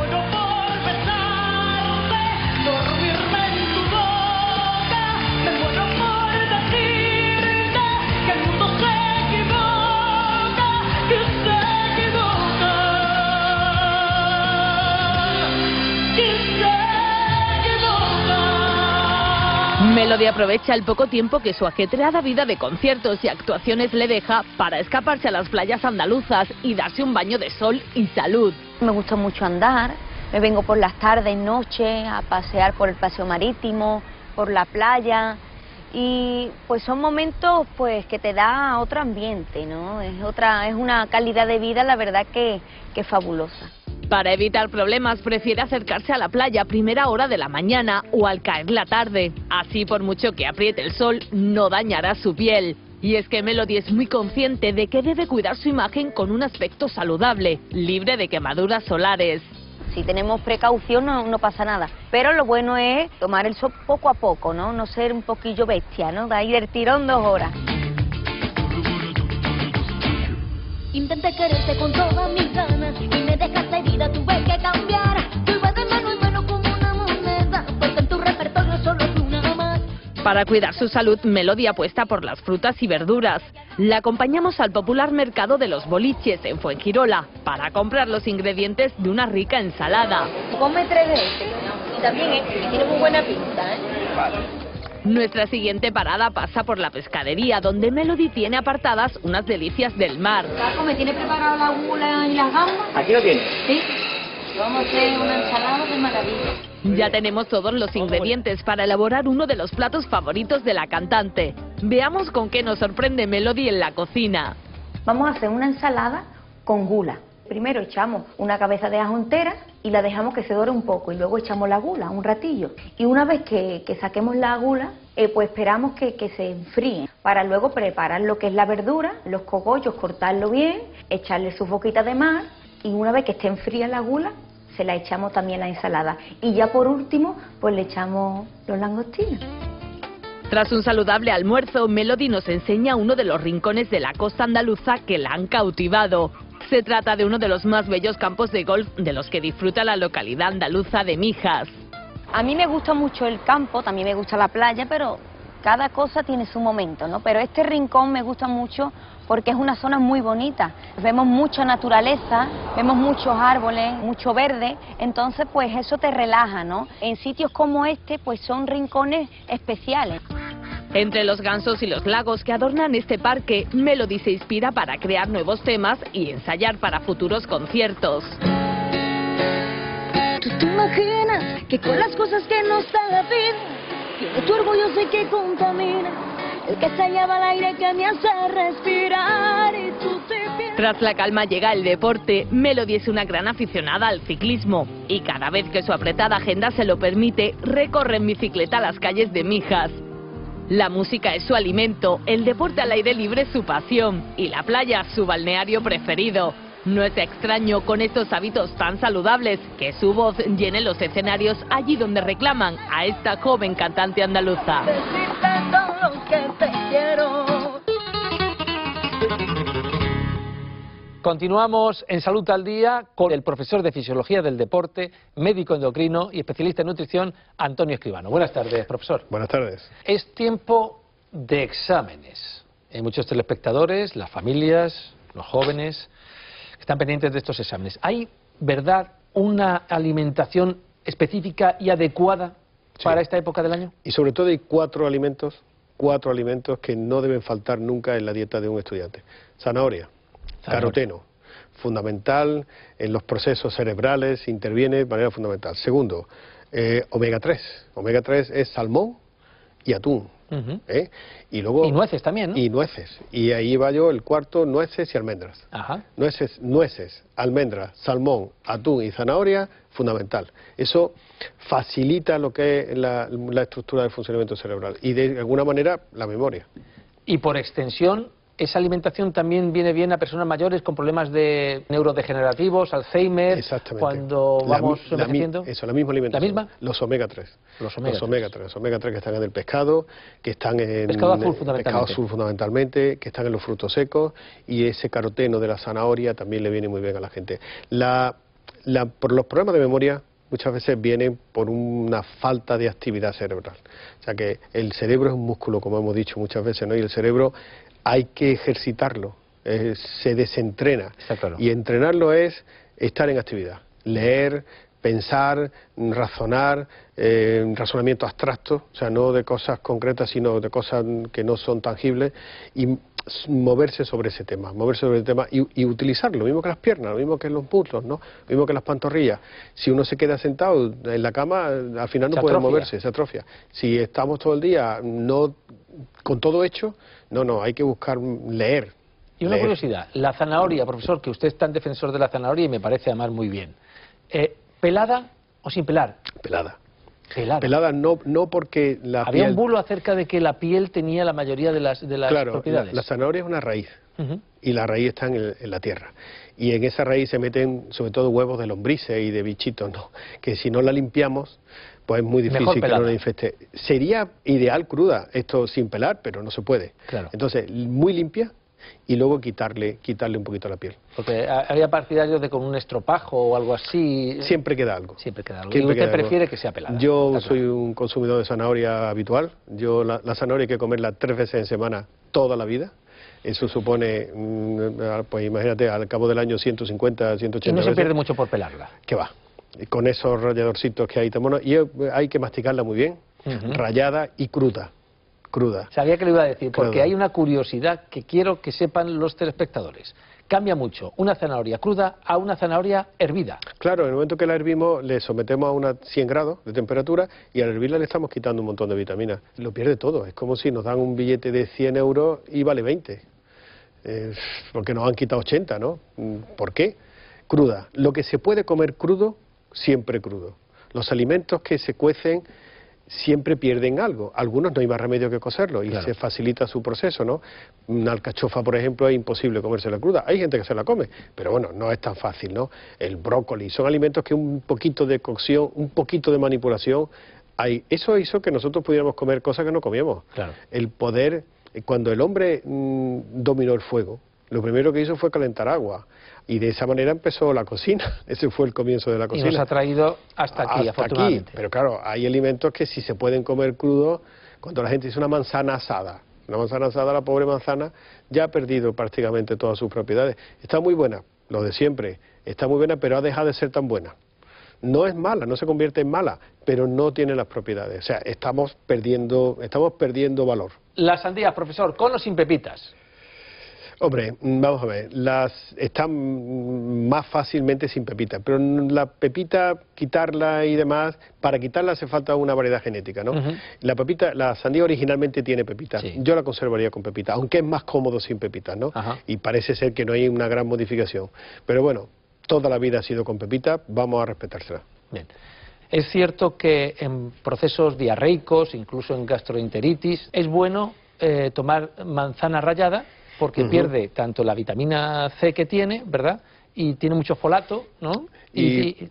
Melody aprovecha el poco tiempo que su ajetreada vida de conciertos y actuaciones le deja para escaparse a las playas andaluzas y darse un baño de sol y salud. Me gusta mucho andar, me vengo por las tardes, noches, a pasear por el paseo marítimo, por la playa y pues son momentos pues que te da otro ambiente, ¿no? Es otra, es una calidad de vida la verdad que, que es fabulosa. Para evitar problemas prefiere acercarse a la playa a primera hora de la mañana o al caer la tarde. Así, por mucho que apriete el sol, no dañará su piel. Y es que Melody es muy consciente de que debe cuidar su imagen con un aspecto saludable, libre de quemaduras solares. Si tenemos precaución no, no pasa nada, pero lo bueno es tomar el sol poco a poco, ¿no? No ser un poquillo bestia, ¿no? De ahí del tirón dos horas. Intenté quererte con todas mis ganas y me dejaste herida, tuve que cambiar. Tú ibas de mano en mano como una moneda, porque en tu repertorio solo es una más. Para cuidar su salud, Melody apuesta por las frutas y verduras. La acompañamos al popular mercado de los Boliches en Fuengirola para comprar los ingredientes de una rica ensalada. Come tres de este y también este, que tiene muy buena pinta, ¿eh? Vale. Nuestra siguiente parada pasa por la pescadería, donde Melody tiene apartadas unas delicias del mar. Paco, ¿me tiene preparado la gula y las gambas? Aquí lo tiene. Sí. Vamos a hacer una ensalada de maravilla. Ya tenemos todos los ingredientes para elaborar uno de los platos favoritos de la cantante. Veamos con qué nos sorprende Melody en la cocina. Vamos a hacer una ensalada con gula. Primero echamos una cabeza de ajo entera y la dejamos que se dore un poco y luego echamos la gula un ratillo. Y una vez que, que saquemos la gula, eh, pues esperamos que, que se enfríe para luego preparar lo que es la verdura, los cogollos, cortarlo bien, echarle sus boquitas de mar y una vez que esté fría la gula, se la echamos también a la ensalada. Y ya por último, pues le echamos los langostinos. Tras un saludable almuerzo, Melody nos enseña uno de los rincones de la costa andaluza que la han cautivado. Se trata de uno de los más bellos campos de golf de los que disfruta la localidad andaluza de Mijas. A mí me gusta mucho el campo, también me gusta la playa, pero cada cosa tiene su momento, ¿no? Pero este rincón me gusta mucho porque es una zona muy bonita. Vemos mucha naturaleza, vemos muchos árboles, mucho verde, entonces pues eso te relaja, ¿no? En sitios como este pues son rincones especiales. Entre los gansos y los lagos que adornan este parque, Melody se inspira para crear nuevos temas y ensayar para futuros conciertos. Tú te imaginas que con las cosas que nos da la vida, tiene tu orgullo sé que contamina, el que se lleva el aire que me hace respirar y tú te pierdes. Tras la calma llega el deporte. Melody es una gran aficionada al ciclismo y cada vez que su apretada agenda se lo permite, recorre en bicicleta las calles de Mijas. La música es su alimento, el deporte al aire libre es su pasión y la playa su balneario preferido. No es extraño con estos hábitos tan saludables que su voz llene los escenarios allí donde reclaman a esta joven cantante andaluza. Decirte todo lo que te quiero. Continuamos en Salud al Día con el profesor de Fisiología del Deporte, médico endocrino y especialista en nutrición, Antonio Escribano. Buenas tardes, profesor. Buenas tardes. Es tiempo de exámenes. Hay muchos telespectadores, las familias, los jóvenes, que están pendientes de estos exámenes. ¿Hay, verdad, una alimentación específica y adecuada sí. para esta época del año? Y sobre todo hay cuatro alimentos, cuatro alimentos que no deben faltar nunca en la dieta de un estudiante. Zanahoria. Caroteno, fundamental en los procesos cerebrales, interviene de manera fundamental. Segundo, eh, omega tres. Omega tres es salmón y atún. Uh-huh. ¿eh? Y luego y nueces también, ¿no? Y nueces. Y ahí va yo el cuarto, nueces y almendras. Ajá. Nueces, nueces, almendras, salmón, atún y zanahoria, fundamental. Eso facilita lo que es la, la estructura del funcionamiento cerebral y de alguna manera la memoria. Y por extensión, esa alimentación también viene bien a personas mayores con problemas de neurodegenerativos, Alzheimer, cuando vamos la, envejeciendo. La, eso, la misma alimentación. ¿La misma? Los omega tres. Los omega Los omega tres. Los omega tres que están en el pescado, que están en... Pescado azul fundamentalmente. Pescado azul fundamentalmente, que están en los frutos secos, y ese caroteno de la zanahoria también le viene muy bien a la gente. La, la, por los problemas de memoria muchas veces vienen por una falta de actividad cerebral. O sea que el cerebro es un músculo, como hemos dicho muchas veces, ¿no? Y el cerebro hay que ejercitarlo, eh, se desentrena. Claro. Y entrenarlo es estar en actividad, leer, pensar, razonar, eh, razonamiento abstracto, o sea, no de cosas concretas, sino de cosas que no son tangibles, y moverse sobre ese tema, moverse sobre el tema y, y utilizarlo, lo mismo que las piernas, lo mismo que los muslos, ¿no? Lo mismo que las pantorrillas. Si uno se queda sentado en la cama, al final no se puede atrofia. moverse, se atrofia. Si estamos todo el día no con todo hecho, no, no, hay que buscar leer. Y una leer. curiosidad, la zanahoria, profesor, que usted es tan defensor de la zanahoria y me parece además muy bien, eh, ¿pelada o sin pelar? Pelada. Pelada. Pelada no, no porque la Había piel... un bulo acerca de que la piel tenía la mayoría de las, de las claro, propiedades. La, la zanahoria es una raíz, uh-huh. y la raíz está en, el, en la tierra. Y en esa raíz se meten sobre todo huevos de lombrices y de bichitos, ¿no? Que si no la limpiamos, pues es muy difícil que no la infeste. Sería ideal cruda, esto sin pelar, pero no se puede. Claro. Entonces, muy limpia y luego quitarle quitarle un poquito la piel. Porque había partidarios de con un estropajo o algo así. Siempre queda algo. Siempre queda algo. Siempre y usted prefiere algo. que sea pelada. Yo soy un consumidor de zanahoria habitual. Yo la, la zanahoria hay que comerla tres veces en semana toda la vida. Eso supone, pues imagínate, al cabo del año ciento cincuenta, ciento ochenta Y no se veces. pierde mucho por pelarla. ¿Qué va? Con esos ralladorcitos que hay tan buenos. Y hay que masticarla muy bien, uh-huh. rallada y cruda. Cruda. Sabía que le iba a decir, porque cruda. Hay una curiosidad que quiero que sepan los telespectadores. Cambia mucho una zanahoria cruda a una zanahoria hervida. Claro, en el momento que la hervimos le sometemos a unos cien grados de temperatura y al hervirla le estamos quitando un montón de vitaminas. Lo pierde todo, es como si nos dan un billete de cien euros y vale veinte. Eh, porque nos han quitado ochenta, ¿no? ¿Por qué? Cruda. Lo que se puede comer crudo, siempre crudo. Los alimentos que se cuecen siempre pierden algo. Algunos no hay más remedio que cocerlo y claro. se facilita su proceso, ¿no? Una alcachofa, por ejemplo, es imposible comérsela cruda. Hay gente que se la come, pero bueno, no es tan fácil, ¿no? El brócoli, son alimentos que un poquito de cocción, un poquito de manipulación, hay. Eso hizo que nosotros pudiéramos comer cosas que no comíamos. Claro. El poder, cuando el hombre mmm, dominó el fuego, lo primero que hizo fue calentar agua. Y de esa manera empezó la cocina. Ese fue el comienzo de la cocina. Y nos ha traído hasta aquí, hasta afortunadamente. Aquí. Pero claro, hay alimentos que si se pueden comer crudos, Cuando la gente dice una manzana asada, una manzana asada, la pobre manzana ya ha perdido prácticamente todas sus propiedades. Está muy buena, lo de siempre, está muy buena, pero ha dejado de ser tan buena. No es mala, no se convierte en mala, pero no tiene las propiedades. O sea, estamos perdiendo, estamos perdiendo valor. Las sandías, profesor, ¿con o sin pepitas? Hombre, vamos a ver, las están más fácilmente sin pepita, pero la pepita, quitarla y demás, para quitarla hace falta una variedad genética, ¿no? Uh-huh. La pepita, la sandía originalmente tiene pepita, sí. Yo la conservaría con pepita, aunque es más cómodo sin pepita, ¿no? Uh-huh. Y parece ser que no hay una gran modificación, pero bueno, toda la vida ha sido con pepita, vamos a respetársela. Bien. Es cierto que en procesos diarreicos, incluso en gastroenteritis, es bueno eh, tomar manzana rallada, porque uh-huh. pierde tanto la vitamina C que tiene, ¿verdad? Y tiene mucho folato, ¿no? Y, y,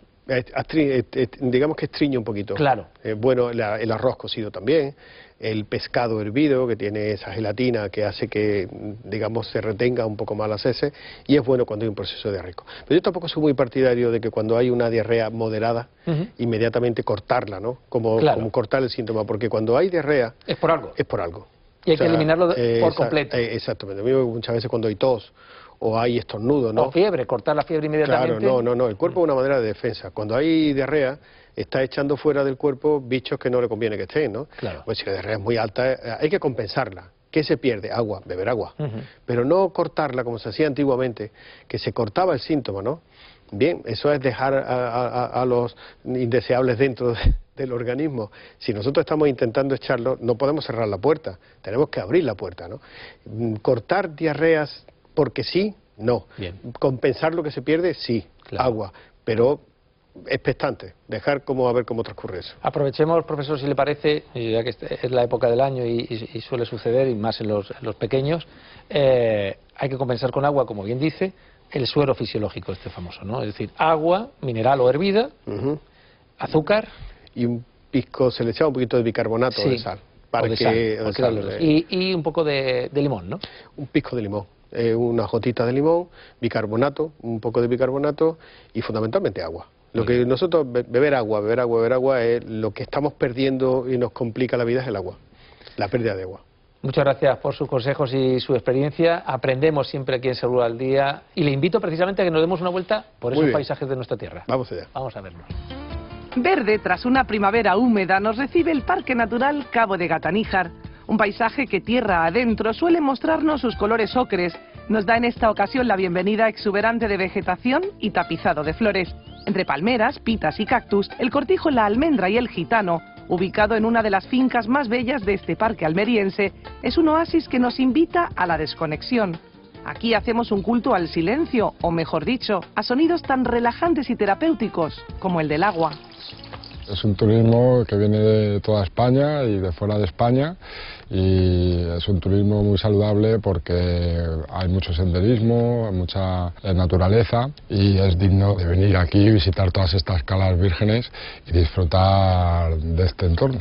y digamos que estriñe un poquito. Claro. Eh, bueno, la, el arroz cocido también, el pescado hervido, que tiene esa gelatina que hace que, digamos, se retenga un poco más las heces, y es bueno cuando hay un proceso diarreico. Pero yo tampoco soy muy partidario de que cuando hay una diarrea moderada, uh-huh. inmediatamente cortarla, ¿no? Como, claro. como cortar el síntoma, porque cuando hay diarrea... Es por algo. Es por algo. Y hay o sea, que eliminarlo eh, por esa, completo. Eh, exactamente. A mí muchas veces cuando hay tos o hay estornudo, ¿no? O fiebre, cortar la fiebre inmediatamente. Claro, no, no, no. El cuerpo es una manera de defensa. Cuando hay diarrea, está echando fuera del cuerpo bichos que no le conviene que estén, ¿no? Claro. Pues si la diarrea es muy alta, hay que compensarla. ¿Qué se pierde? Agua, beber agua. Uh-huh. Pero no cortarla como se hacía antiguamente, que se cortaba el síntoma, ¿no? Bien, eso es dejar a, a, a los indeseables dentro de, del organismo. Si nosotros estamos intentando echarlo, no podemos cerrar la puerta, tenemos que abrir la puerta, ¿no? Cortar diarreas porque sí, no. Bien. Compensar lo que se pierde, sí, claro. Agua, pero expectante, dejar como a ver cómo transcurre eso. Aprovechemos, profesor, si le parece, ya que es la época del año y, y, y suele suceder, y más en los, en los pequeños, eh, hay que compensar con agua, como bien dice, el suero fisiológico este famoso, ¿no? Es decir, agua, mineral o hervida, uh-huh. azúcar... Y un pisco, se le echa un poquito de bicarbonato sí, de sal. Para de que, sal, sal, de sal y, y un poco de, de limón, ¿no? Un pisco de limón, eh, unas gotitas de limón, bicarbonato, un poco de bicarbonato y fundamentalmente agua. Lo Muy que bien. Nosotros, beber agua, beber agua, beber agua, es lo que estamos perdiendo y nos complica la vida es el agua, la pérdida de agua. Muchas gracias por sus consejos y su experiencia. Aprendemos siempre aquí en Salud al Día y le invito precisamente a que nos demos una vuelta por esos paisajes de nuestra tierra. Vamos allá. Vamos a verlos. Verde tras una primavera húmeda nos recibe el Parque Natural Cabo de Gataníjar, un paisaje que tierra adentro suele mostrarnos sus colores ocres. Nos da en esta ocasión la bienvenida exuberante de vegetación y tapizado de flores. Entre palmeras, pitas y cactus, el cortijo La Almendra y el Gitano, ubicado en una de las fincas más bellas de este parque almeriense, es un oasis que nos invita a la desconexión. Aquí hacemos un culto al silencio, o mejor dicho, a sonidos tan relajantes y terapéuticos como el del agua. Es un turismo que viene de toda España y de fuera de España y es un turismo muy saludable porque hay mucho senderismo, mucha naturaleza y es digno de venir aquí, visitar todas estas calas vírgenes y disfrutar de este entorno.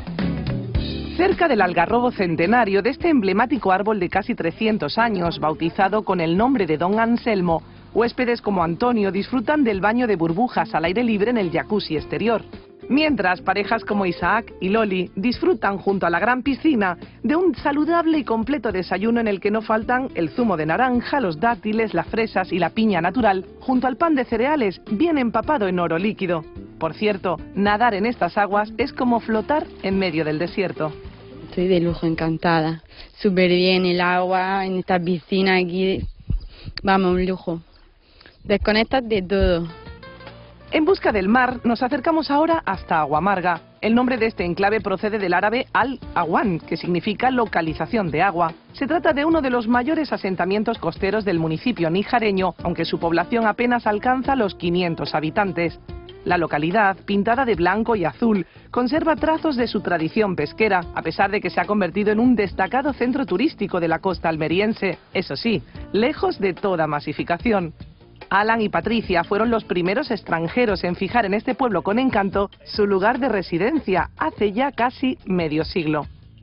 Cerca del algarrobo centenario de este emblemático árbol de casi trescientos años, bautizado con el nombre de Don Anselmo, huéspedes como Antonio disfrutan del baño de burbujas al aire libre en el jacuzzi exterior. Mientras, parejas como Isaac y Loli disfrutan junto a la gran piscina de un saludable y completo desayuno en el que no faltan el zumo de naranja, los dátiles, las fresas y la piña natural, junto al pan de cereales bien empapado en oro líquido. Por cierto, nadar en estas aguas es como flotar en medio del desierto. Estoy de lujo, encantada. Súper bien el agua, en esta piscina aquí. Vamos, un lujo. Desconectas de todo. En busca del mar, nos acercamos ahora hasta Aguamarga. El nombre de este enclave procede del árabe al-Awan, que significa localización de agua. Se trata de uno de los mayores asentamientos costeros del municipio nijareño, aunque su población apenas alcanza los quinientos habitantes. La localidad, pintada de blanco y azul, conserva trazos de su tradición pesquera, a pesar de que se ha convertido en un destacado centro turístico de la costa almeriense. Eso sí, lejos de toda masificación. Alan y Patricia fueron los primeros extranjeros en fijar en este pueblo con encanto su lugar de residencia hace ya casi medio siglo.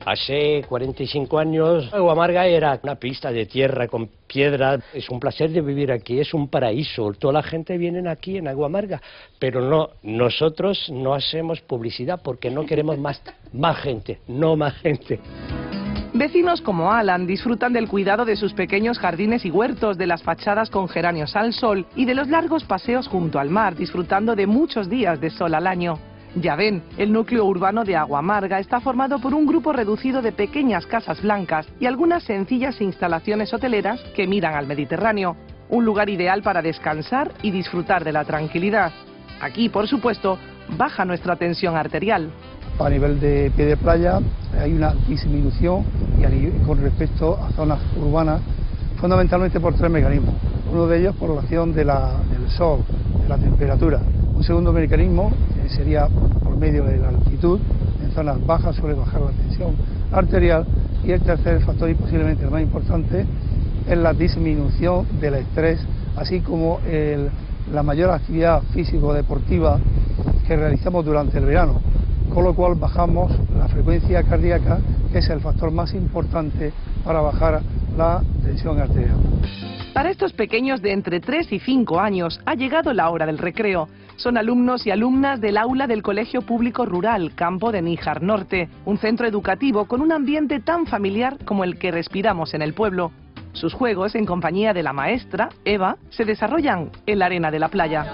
Hace cuarenta y cinco años, Agua Amarga era una pista de tierra con piedra. Es un placer de vivir aquí, es un paraíso. Toda la gente viene aquí en Agua Amarga, pero no, nosotros no hacemos publicidad porque no queremos más, más gente, no más gente. Vecinos como Alan disfrutan del cuidado de sus pequeños jardines y huertos, de las fachadas con geranios al sol y de los largos paseos junto al mar, disfrutando de muchos días de sol al año. Ya ven, el núcleo urbano de Agua Amarga está formado por un grupo reducido de pequeñas casas blancas y algunas sencillas instalaciones hoteleras que miran al Mediterráneo. Un lugar ideal para descansar y disfrutar de la tranquilidad. Aquí, por supuesto, baja nuestra tensión arterial. A nivel de pie de playa hay una disminución y a nivel, con respecto a zonas urbanas, fundamentalmente por tres mecanismos. Uno de ellos por la acción de la, del sol, de la temperatura. Un segundo mecanismo eh, sería por medio de la altitud. En zonas bajas suele bajar la tensión arterial. Y el tercer factor, y posiblemente el más importante, es la disminución del estrés, así como el, la mayor actividad físico-deportiva que realizamos durante el verano, con lo cual bajamos la frecuencia cardíaca, que es el factor más importante para bajar la tensión arterial. Para estos pequeños de entre tres y cinco años ha llegado la hora del recreo. Son alumnos y alumnas del aula del Colegio Público Rural Campo de Níjar Norte, un centro educativo con un ambiente tan familiar como el que respiramos en el pueblo. Sus juegos, en compañía de la maestra, Eva, se desarrollan en la arena de la playa.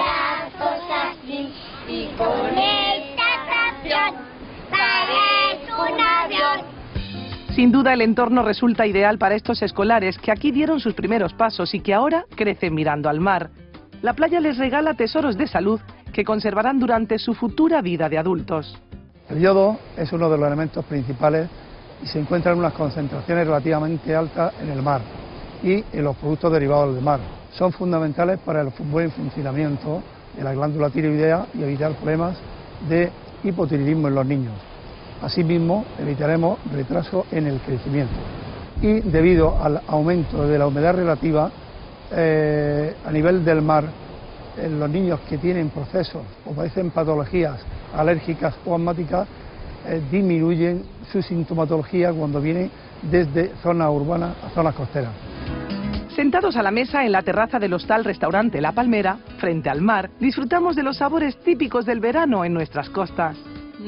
Y con esta canción parezco un avión. Sin duda el entorno resulta ideal para estos escolares que aquí dieron sus primeros pasos y que ahora crecen mirando al mar. La playa les regala tesoros de salud que conservarán durante su futura vida de adultos. El yodo es uno de los elementos principales y se encuentra en unas concentraciones relativamente altas en el mar y en los productos derivados del mar. Son fundamentales para el buen funcionamiento de la glándula tiroidea y evitar problemas de hipotiroidismo en los niños. Asimismo, evitaremos retraso en el crecimiento. Y debido al aumento de la humedad relativa eh, a nivel del mar, en los niños que tienen procesos o padecen patologías alérgicas o asmáticas, eh, disminuyen su sintomatología cuando vienen desde zonas urbanas a zonas costeras. Sentados a la mesa en la terraza del hostal restaurante La Palmera, frente al mar, disfrutamos de los sabores típicos del verano en nuestras costas.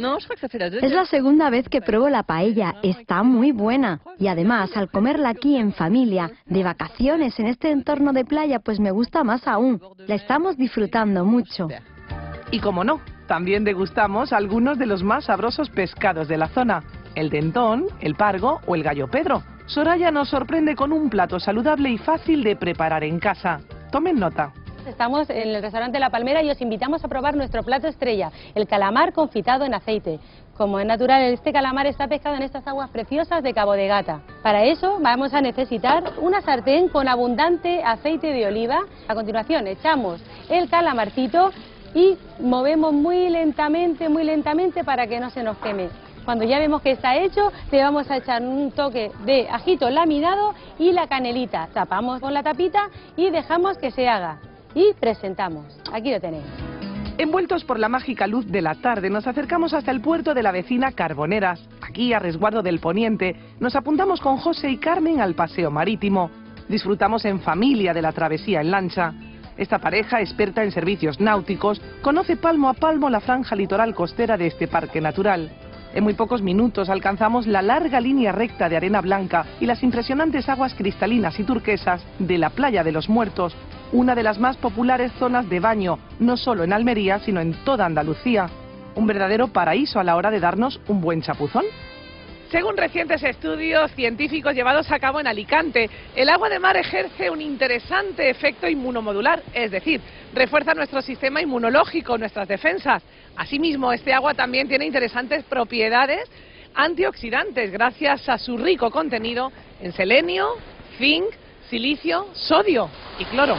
Es la segunda vez que pruebo la paella, está muy buena. Y además, al comerla aquí en familia, de vacaciones en este entorno de playa, pues me gusta más aún. La estamos disfrutando mucho. Y como no, también degustamos algunos de los más sabrosos pescados de la zona. El dentón, el pargo o el gallo Pedro. Soraya nos sorprende con un plato saludable y fácil de preparar en casa. Tomen nota. Estamos en el restaurante La Palmera y os invitamos a probar nuestro plato estrella, el calamar confitado en aceite. Como es natural, este calamar está pescado en estas aguas preciosas de Cabo de Gata. Para eso vamos a necesitar una sartén con abundante aceite de oliva. A continuación echamos el calamarcito y movemos muy lentamente, muy lentamente para que no se nos queme. Cuando ya vemos que está hecho, le vamos a echar un toque de ajito laminado y la canelita. Tapamos con la tapita y dejamos que se haga. Y presentamos. Aquí lo tenéis. Envueltos por la mágica luz de la tarde, nos acercamos hasta el puerto de la vecina Carboneras. Aquí, a resguardo del poniente, nos apuntamos con José y Carmen al paseo marítimo. Disfrutamos en familia de la travesía en lancha. Esta pareja, experta en servicios náuticos, conoce palmo a palmo la franja litoral costera de este parque natural. En muy pocos minutos alcanzamos la larga línea recta de arena blanca y las impresionantes aguas cristalinas y turquesas de la Playa de los Muertos, una de las más populares zonas de baño, no solo en Almería, sino en toda Andalucía. Un verdadero paraíso a la hora de darnos un buen chapuzón. Según recientes estudios científicos llevados a cabo en Alicante, el agua de mar ejerce un interesante efecto inmunomodular, es decir, refuerza nuestro sistema inmunológico, nuestras defensas. Asimismo, este agua también tiene interesantes propiedades antioxidantes gracias a su rico contenido en selenio, zinc, silicio, sodio y cloro.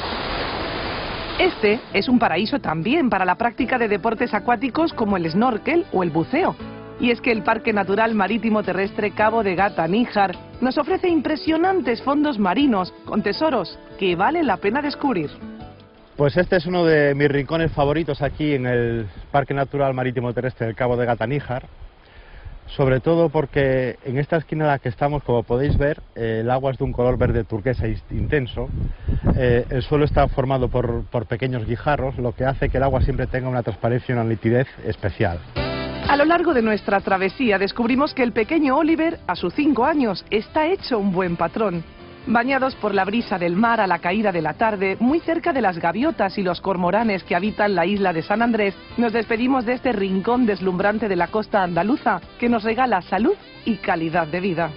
Este es un paraíso también para la práctica de deportes acuáticos como el snorkel o el buceo. Y es que el Parque Natural Marítimo Terrestre Cabo de Gata Níjar nos ofrece impresionantes fondos marinos con tesoros que vale la pena descubrir. Pues este es uno de mis rincones favoritos aquí en el Parque Natural Marítimo Terrestre del Cabo de Gata Níjar, sobre todo porque en esta esquina en la que estamos, como podéis ver, eh, el agua es de un color verde turquesa intenso, eh, el suelo está formado por, por pequeños guijarros, lo que hace que el agua siempre tenga una transparencia y una nitidez especial. A lo largo de nuestra travesía descubrimos que el pequeño Oliver, a sus cinco años, está hecho un buen patrón. Bañados por la brisa del mar a la caída de la tarde, muy cerca de las gaviotas y los cormoranes que habitan la isla de San Andrés, nos despedimos de este rincón deslumbrante de la costa andaluza, que nos regala salud y calidad de vida.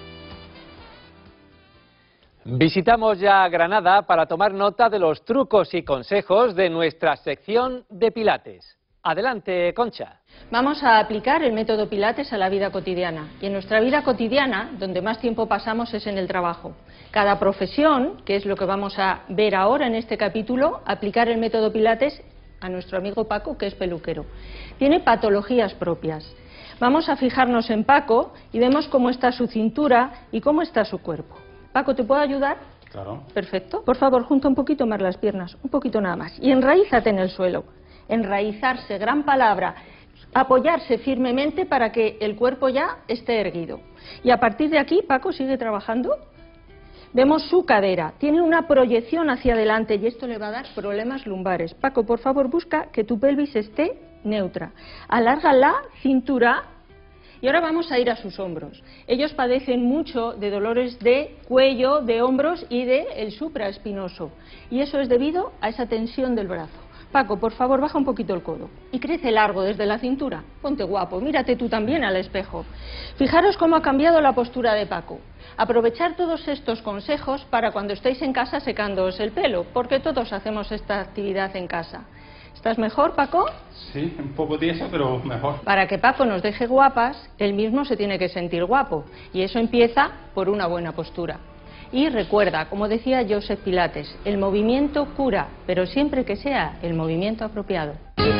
Visitamos ya Granada para tomar nota de los trucos y consejos de nuestra sección de Pilates. Adelante, Concha. Vamos a aplicar el método Pilates a la vida cotidiana. Y en nuestra vida cotidiana, donde más tiempo pasamos es en el trabajo. Cada profesión, que es lo que vamos a ver ahora en este capítulo, aplicar el método Pilates a nuestro amigo Paco, que es peluquero. Tiene patologías propias. Vamos a fijarnos en Paco y vemos cómo está su cintura y cómo está su cuerpo. Paco, ¿te puedo ayudar? Claro. Perfecto. Por favor, junta un poquito más las piernas, un poquito nada más. Y enraízate en el suelo. Enraizarse, gran palabra, apoyarse firmemente para que el cuerpo ya esté erguido. Y a partir de aquí, Paco sigue trabajando. Vemos su cadera, tiene una proyección hacia adelante y esto le va a dar problemas lumbares. Paco, por favor, busca que tu pelvis esté neutra. Alarga la cintura y ahora vamos a ir a sus hombros. Ellos padecen mucho de dolores de cuello, de hombros y de el supraespinoso. Y eso es debido a esa tensión del brazo. Paco, por favor, baja un poquito el codo y crece largo desde la cintura. Ponte guapo, mírate tú también al espejo. Fijaros cómo ha cambiado la postura de Paco. Aprovechar todos estos consejos para cuando estéis en casa secándoos el pelo, porque todos hacemos esta actividad en casa. ¿Estás mejor, Paco? Sí, un poco tieso, pero mejor. Para que Paco nos deje guapas, él mismo se tiene que sentir guapo. Y eso empieza por una buena postura. Y recuerda, como decía Joseph Pilates, el movimiento cura, pero siempre que sea el movimiento apropiado.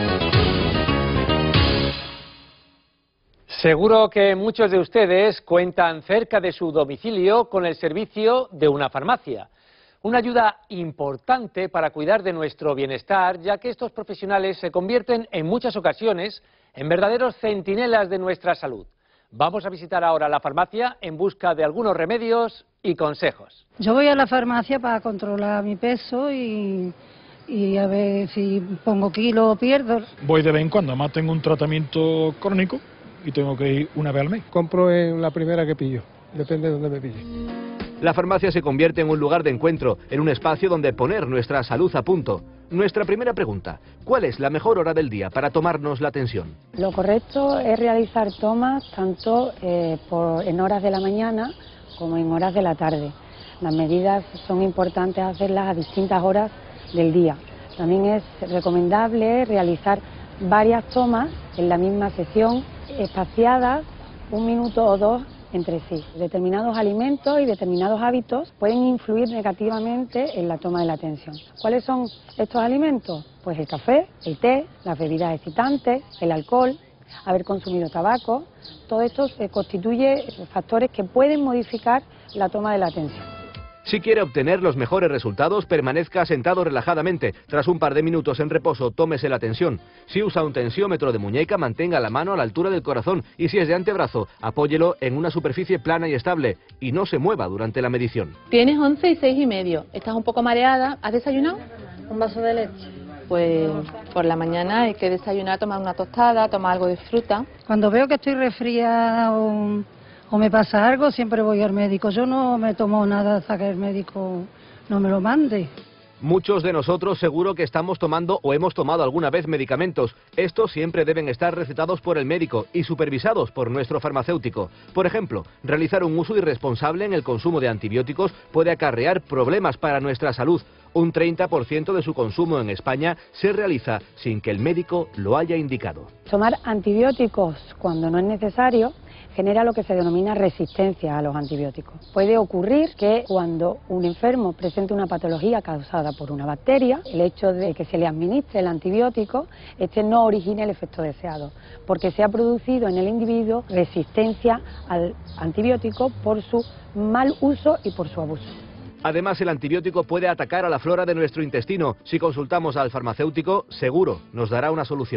Seguro que muchos de ustedes cuentan cerca de su domicilio con el servicio de una farmacia. Una ayuda importante para cuidar de nuestro bienestar, ya que estos profesionales se convierten en muchas ocasiones en verdaderos centinelas de nuestra salud. Vamos a visitar ahora la farmacia en busca de algunos remedios y consejos. Yo voy a la farmacia para controlar mi peso y, y a ver si pongo kilo o pierdo. Voy de vez en cuando, además tengo un tratamiento crónico y tengo que ir una vez al mes. Compro en la primera que pillo, depende de dónde me pille. La farmacia se convierte en un lugar de encuentro, en un espacio donde poner nuestra salud a punto. Nuestra primera pregunta, ¿cuál es la mejor hora del día para tomarnos la tensión? Lo correcto es realizar tomas tanto eh, por, en horas de la mañana como en horas de la tarde. Las medidas son importantes hacerlas a distintas horas del día. También es recomendable realizar varias tomas en la misma sesión, espaciadas un minuto o dos entre sí. Determinados alimentos y determinados hábitos pueden influir negativamente en la toma de la tensión. ¿Cuáles son estos alimentos? Pues el café, el té, las bebidas excitantes, el alcohol, haber consumido tabaco. Todo esto eh, constituye factores que pueden modificar la toma de la tensión. Si quiere obtener los mejores resultados, permanezca sentado relajadamente. Tras un par de minutos en reposo, tómese la tensión. Si usa un tensiómetro de muñeca, mantenga la mano a la altura del corazón y si es de antebrazo, apóyelo en una superficie plana y estable y no se mueva durante la medición. Tienes once y seis y medio. Estás un poco mareada. ¿Has desayunado? Un vaso de leche. Pues por la mañana hay que desayunar, tomar una tostada, tomar algo de fruta. Cuando veo que estoy resfriada o, o me pasa algo, siempre voy al médico. Yo no me tomo nada hasta que el médico no me lo mande. Muchos de nosotros seguro que estamos tomando o hemos tomado alguna vez medicamentos. Estos siempre deben estar recetados por el médico y supervisados por nuestro farmacéutico. Por ejemplo, realizar un uso irresponsable en el consumo de antibióticos puede acarrear problemas para nuestra salud. Un treinta por ciento de su consumo en España se realiza sin que el médico lo haya indicado. Tomar antibióticos cuando no es necesario genera lo que se denomina resistencia a los antibióticos. Puede ocurrir que cuando un enfermo presente una patología causada por una bacteria, el hecho de que se le administre el antibiótico, este no origine el efecto deseado, porque se ha producido en el individuo resistencia al antibiótico por su mal uso y por su abuso. Además, el antibiótico puede atacar a la flora de nuestro intestino. Si consultamos al farmacéutico, seguro nos dará una solución.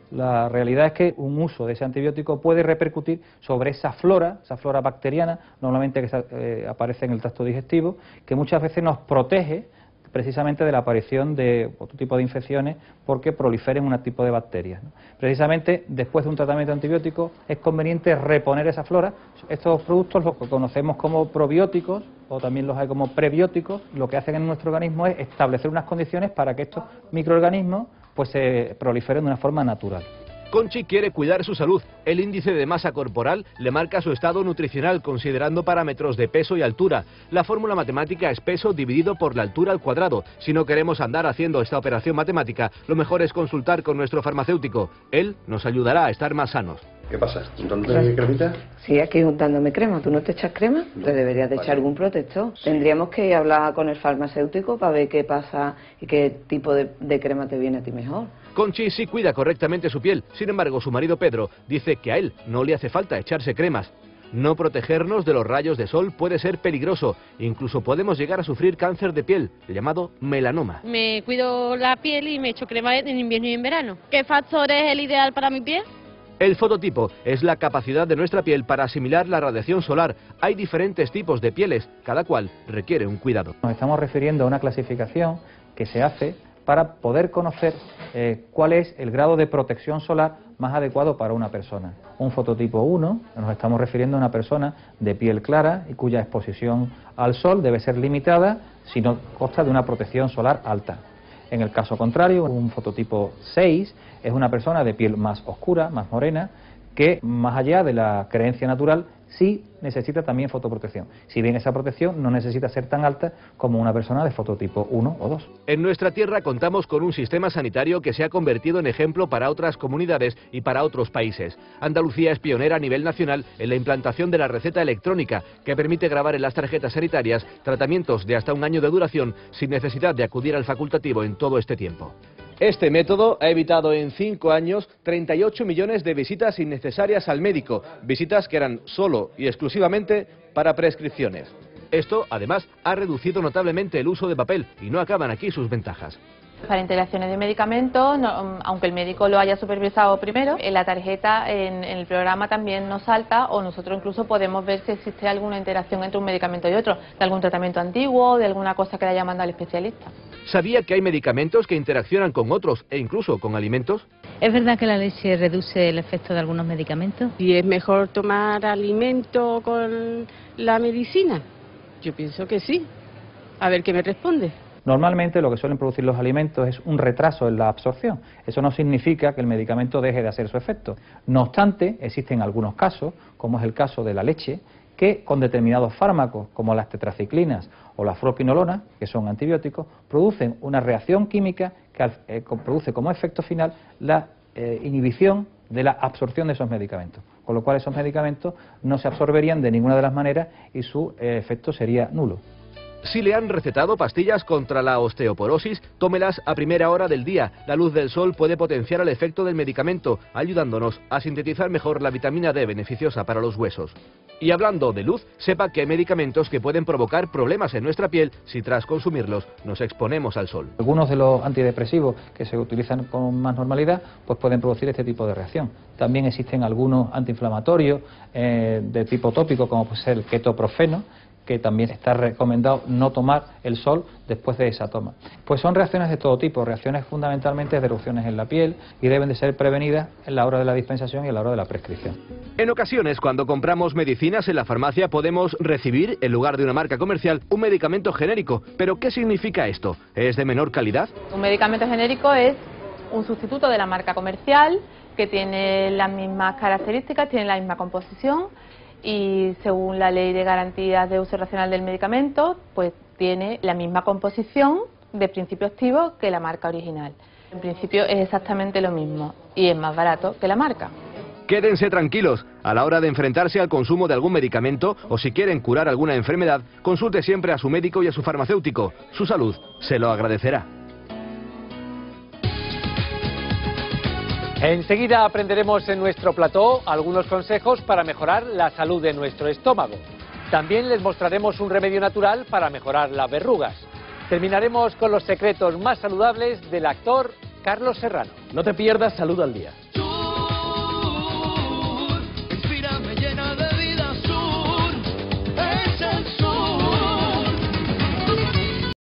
La realidad es que un uso de ese antibiótico puede repercutir sobre esa flora, esa flora bacteriana, normalmente que eh, aparece en el tracto digestivo, que muchas veces nos protege precisamente de la aparición de otro tipo de infecciones porque proliferen un tipo de bacterias, ¿no? Precisamente después de un tratamiento antibiótico es conveniente reponer esa flora. Estos productos los conocemos como probióticos o también los hay como prebióticos. Lo que hacen en nuestro organismo es establecer unas condiciones para que estos microorganismos pues se proliferen de una forma natural. Conchi quiere cuidar su salud. El índice de masa corporal le marca su estado nutricional considerando parámetros de peso y altura. La fórmula matemática es peso dividido por la altura al cuadrado. Si no queremos andar haciendo esta operación matemática, lo mejor es consultar con nuestro farmacéutico. Él nos ayudará a estar más sanos. ¿Qué pasa? ¿Untándote cremita? Sí, aquí untándome crema. ¿Tú no te echas crema? Te deberías de echar algún protector. Tendríamos que hablar con el farmacéutico para ver qué pasa y qué tipo de, de crema te viene a ti mejor. Conchi sí cuida correctamente su piel. Sin embargo, su marido Pedro dice que a él no le hace falta echarse cremas. No protegernos de los rayos de sol puede ser peligroso. Incluso podemos llegar a sufrir cáncer de piel, llamado melanoma. Me cuido la piel y me echo crema en invierno y en verano. ¿Qué factor es el ideal para mi piel? El fototipo es la capacidad de nuestra piel para asimilar la radiación solar. Hay diferentes tipos de pieles, cada cual requiere un cuidado. Nos estamos refiriendo a una clasificación que se hace para poder conocer eh, cuál es el grado de protección solar más adecuado para una persona. Un fototipo uno, nos estamos refiriendo a una persona de piel clara y cuya exposición al sol debe ser limitada si no consta de una protección solar alta. En el caso contrario, un fototipo seis es una persona de piel más oscura, más morena, que más allá de la creencia natural sí necesita también fotoprotección. Si bien esa protección no necesita ser tan alta como una persona de fototipo uno o dos. En nuestra tierra contamos con un sistema sanitario que se ha convertido en ejemplo para otras comunidades y para otros países. Andalucía es pionera a nivel nacional en la implantación de la receta electrónica, que permite grabar en las tarjetas sanitarias tratamientos de hasta un año de duración sin necesidad de acudir al facultativo en todo este tiempo. Este método ha evitado en cinco años treinta y ocho millones de visitas innecesarias al médico, visitas que eran solo y exclusivamente para prescripciones. Esto, además, ha reducido notablemente el uso de papel y no acaban aquí sus ventajas. Para interacciones de medicamentos, no, aunque el médico lo haya supervisado primero, en la tarjeta, en, en el programa también nos salta o nosotros incluso podemos ver si existe alguna interacción entre un medicamento y otro, de algún tratamiento antiguo, de alguna cosa que le haya mandado el especialista. ¿Sabía que hay medicamentos que interaccionan con otros e incluso con alimentos? ¿Es verdad que la leche reduce el efecto de algunos medicamentos? ¿Y es mejor tomar alimento con la medicina? Yo pienso que sí. A ver qué me responde. Normalmente lo que suelen producir los alimentos es un retraso en la absorción. Eso no significa que el medicamento deje de hacer su efecto. No obstante, existen algunos casos, como es el caso de la leche, que con determinados fármacos, como las tetraciclinas o la fluoroquinolona, que son antibióticos, producen una reacción química que eh, produce como efecto final la eh, inhibición de la absorción de esos medicamentos, con lo cual esos medicamentos no se absorberían de ninguna de las maneras y su eh, efecto sería nulo. Si le han recetado pastillas contra la osteoporosis, tómelas a primera hora del día. La luz del sol puede potenciar el efecto del medicamento, ayudándonos a sintetizar mejor la vitamina D beneficiosa para los huesos. Y hablando de luz, sepa que hay medicamentos que pueden provocar problemas en nuestra piel si tras consumirlos nos exponemos al sol. Algunos de los antidepresivos que se utilizan con más normalidad pues pueden producir este tipo de reacción. También existen algunos antiinflamatorios eh, de tipo tópico, como puede ser el ketoprofeno, que también está recomendado no tomar el sol después de esa toma. Pues son reacciones de todo tipo, reacciones fundamentalmente de erupciones en la piel y deben de ser prevenidas en la hora de la dispensación y en la hora de la prescripción. En ocasiones, cuando compramos medicinas en la farmacia, podemos recibir, en lugar de una marca comercial, un medicamento genérico. ¿Pero qué significa esto? ¿Es de menor calidad? Un medicamento genérico es un sustituto de la marca comercial que tiene las mismas características, tiene la misma composición, y según la Ley de Garantías de Uso Racional del Medicamento, pues tiene la misma composición de principio activo que la marca original. En principio es exactamente lo mismo y es más barato que la marca. Quédense tranquilos, a la hora de enfrentarse al consumo de algún medicamento o si quieren curar alguna enfermedad, consulte siempre a su médico y a su farmacéutico. Su salud se lo agradecerá. Enseguida aprenderemos en nuestro plató algunos consejos para mejorar la salud de nuestro estómago. También les mostraremos un remedio natural para mejorar las verrugas. Terminaremos con los secretos más saludables del actor Carlos Serrano. No te pierdas Salud al Día.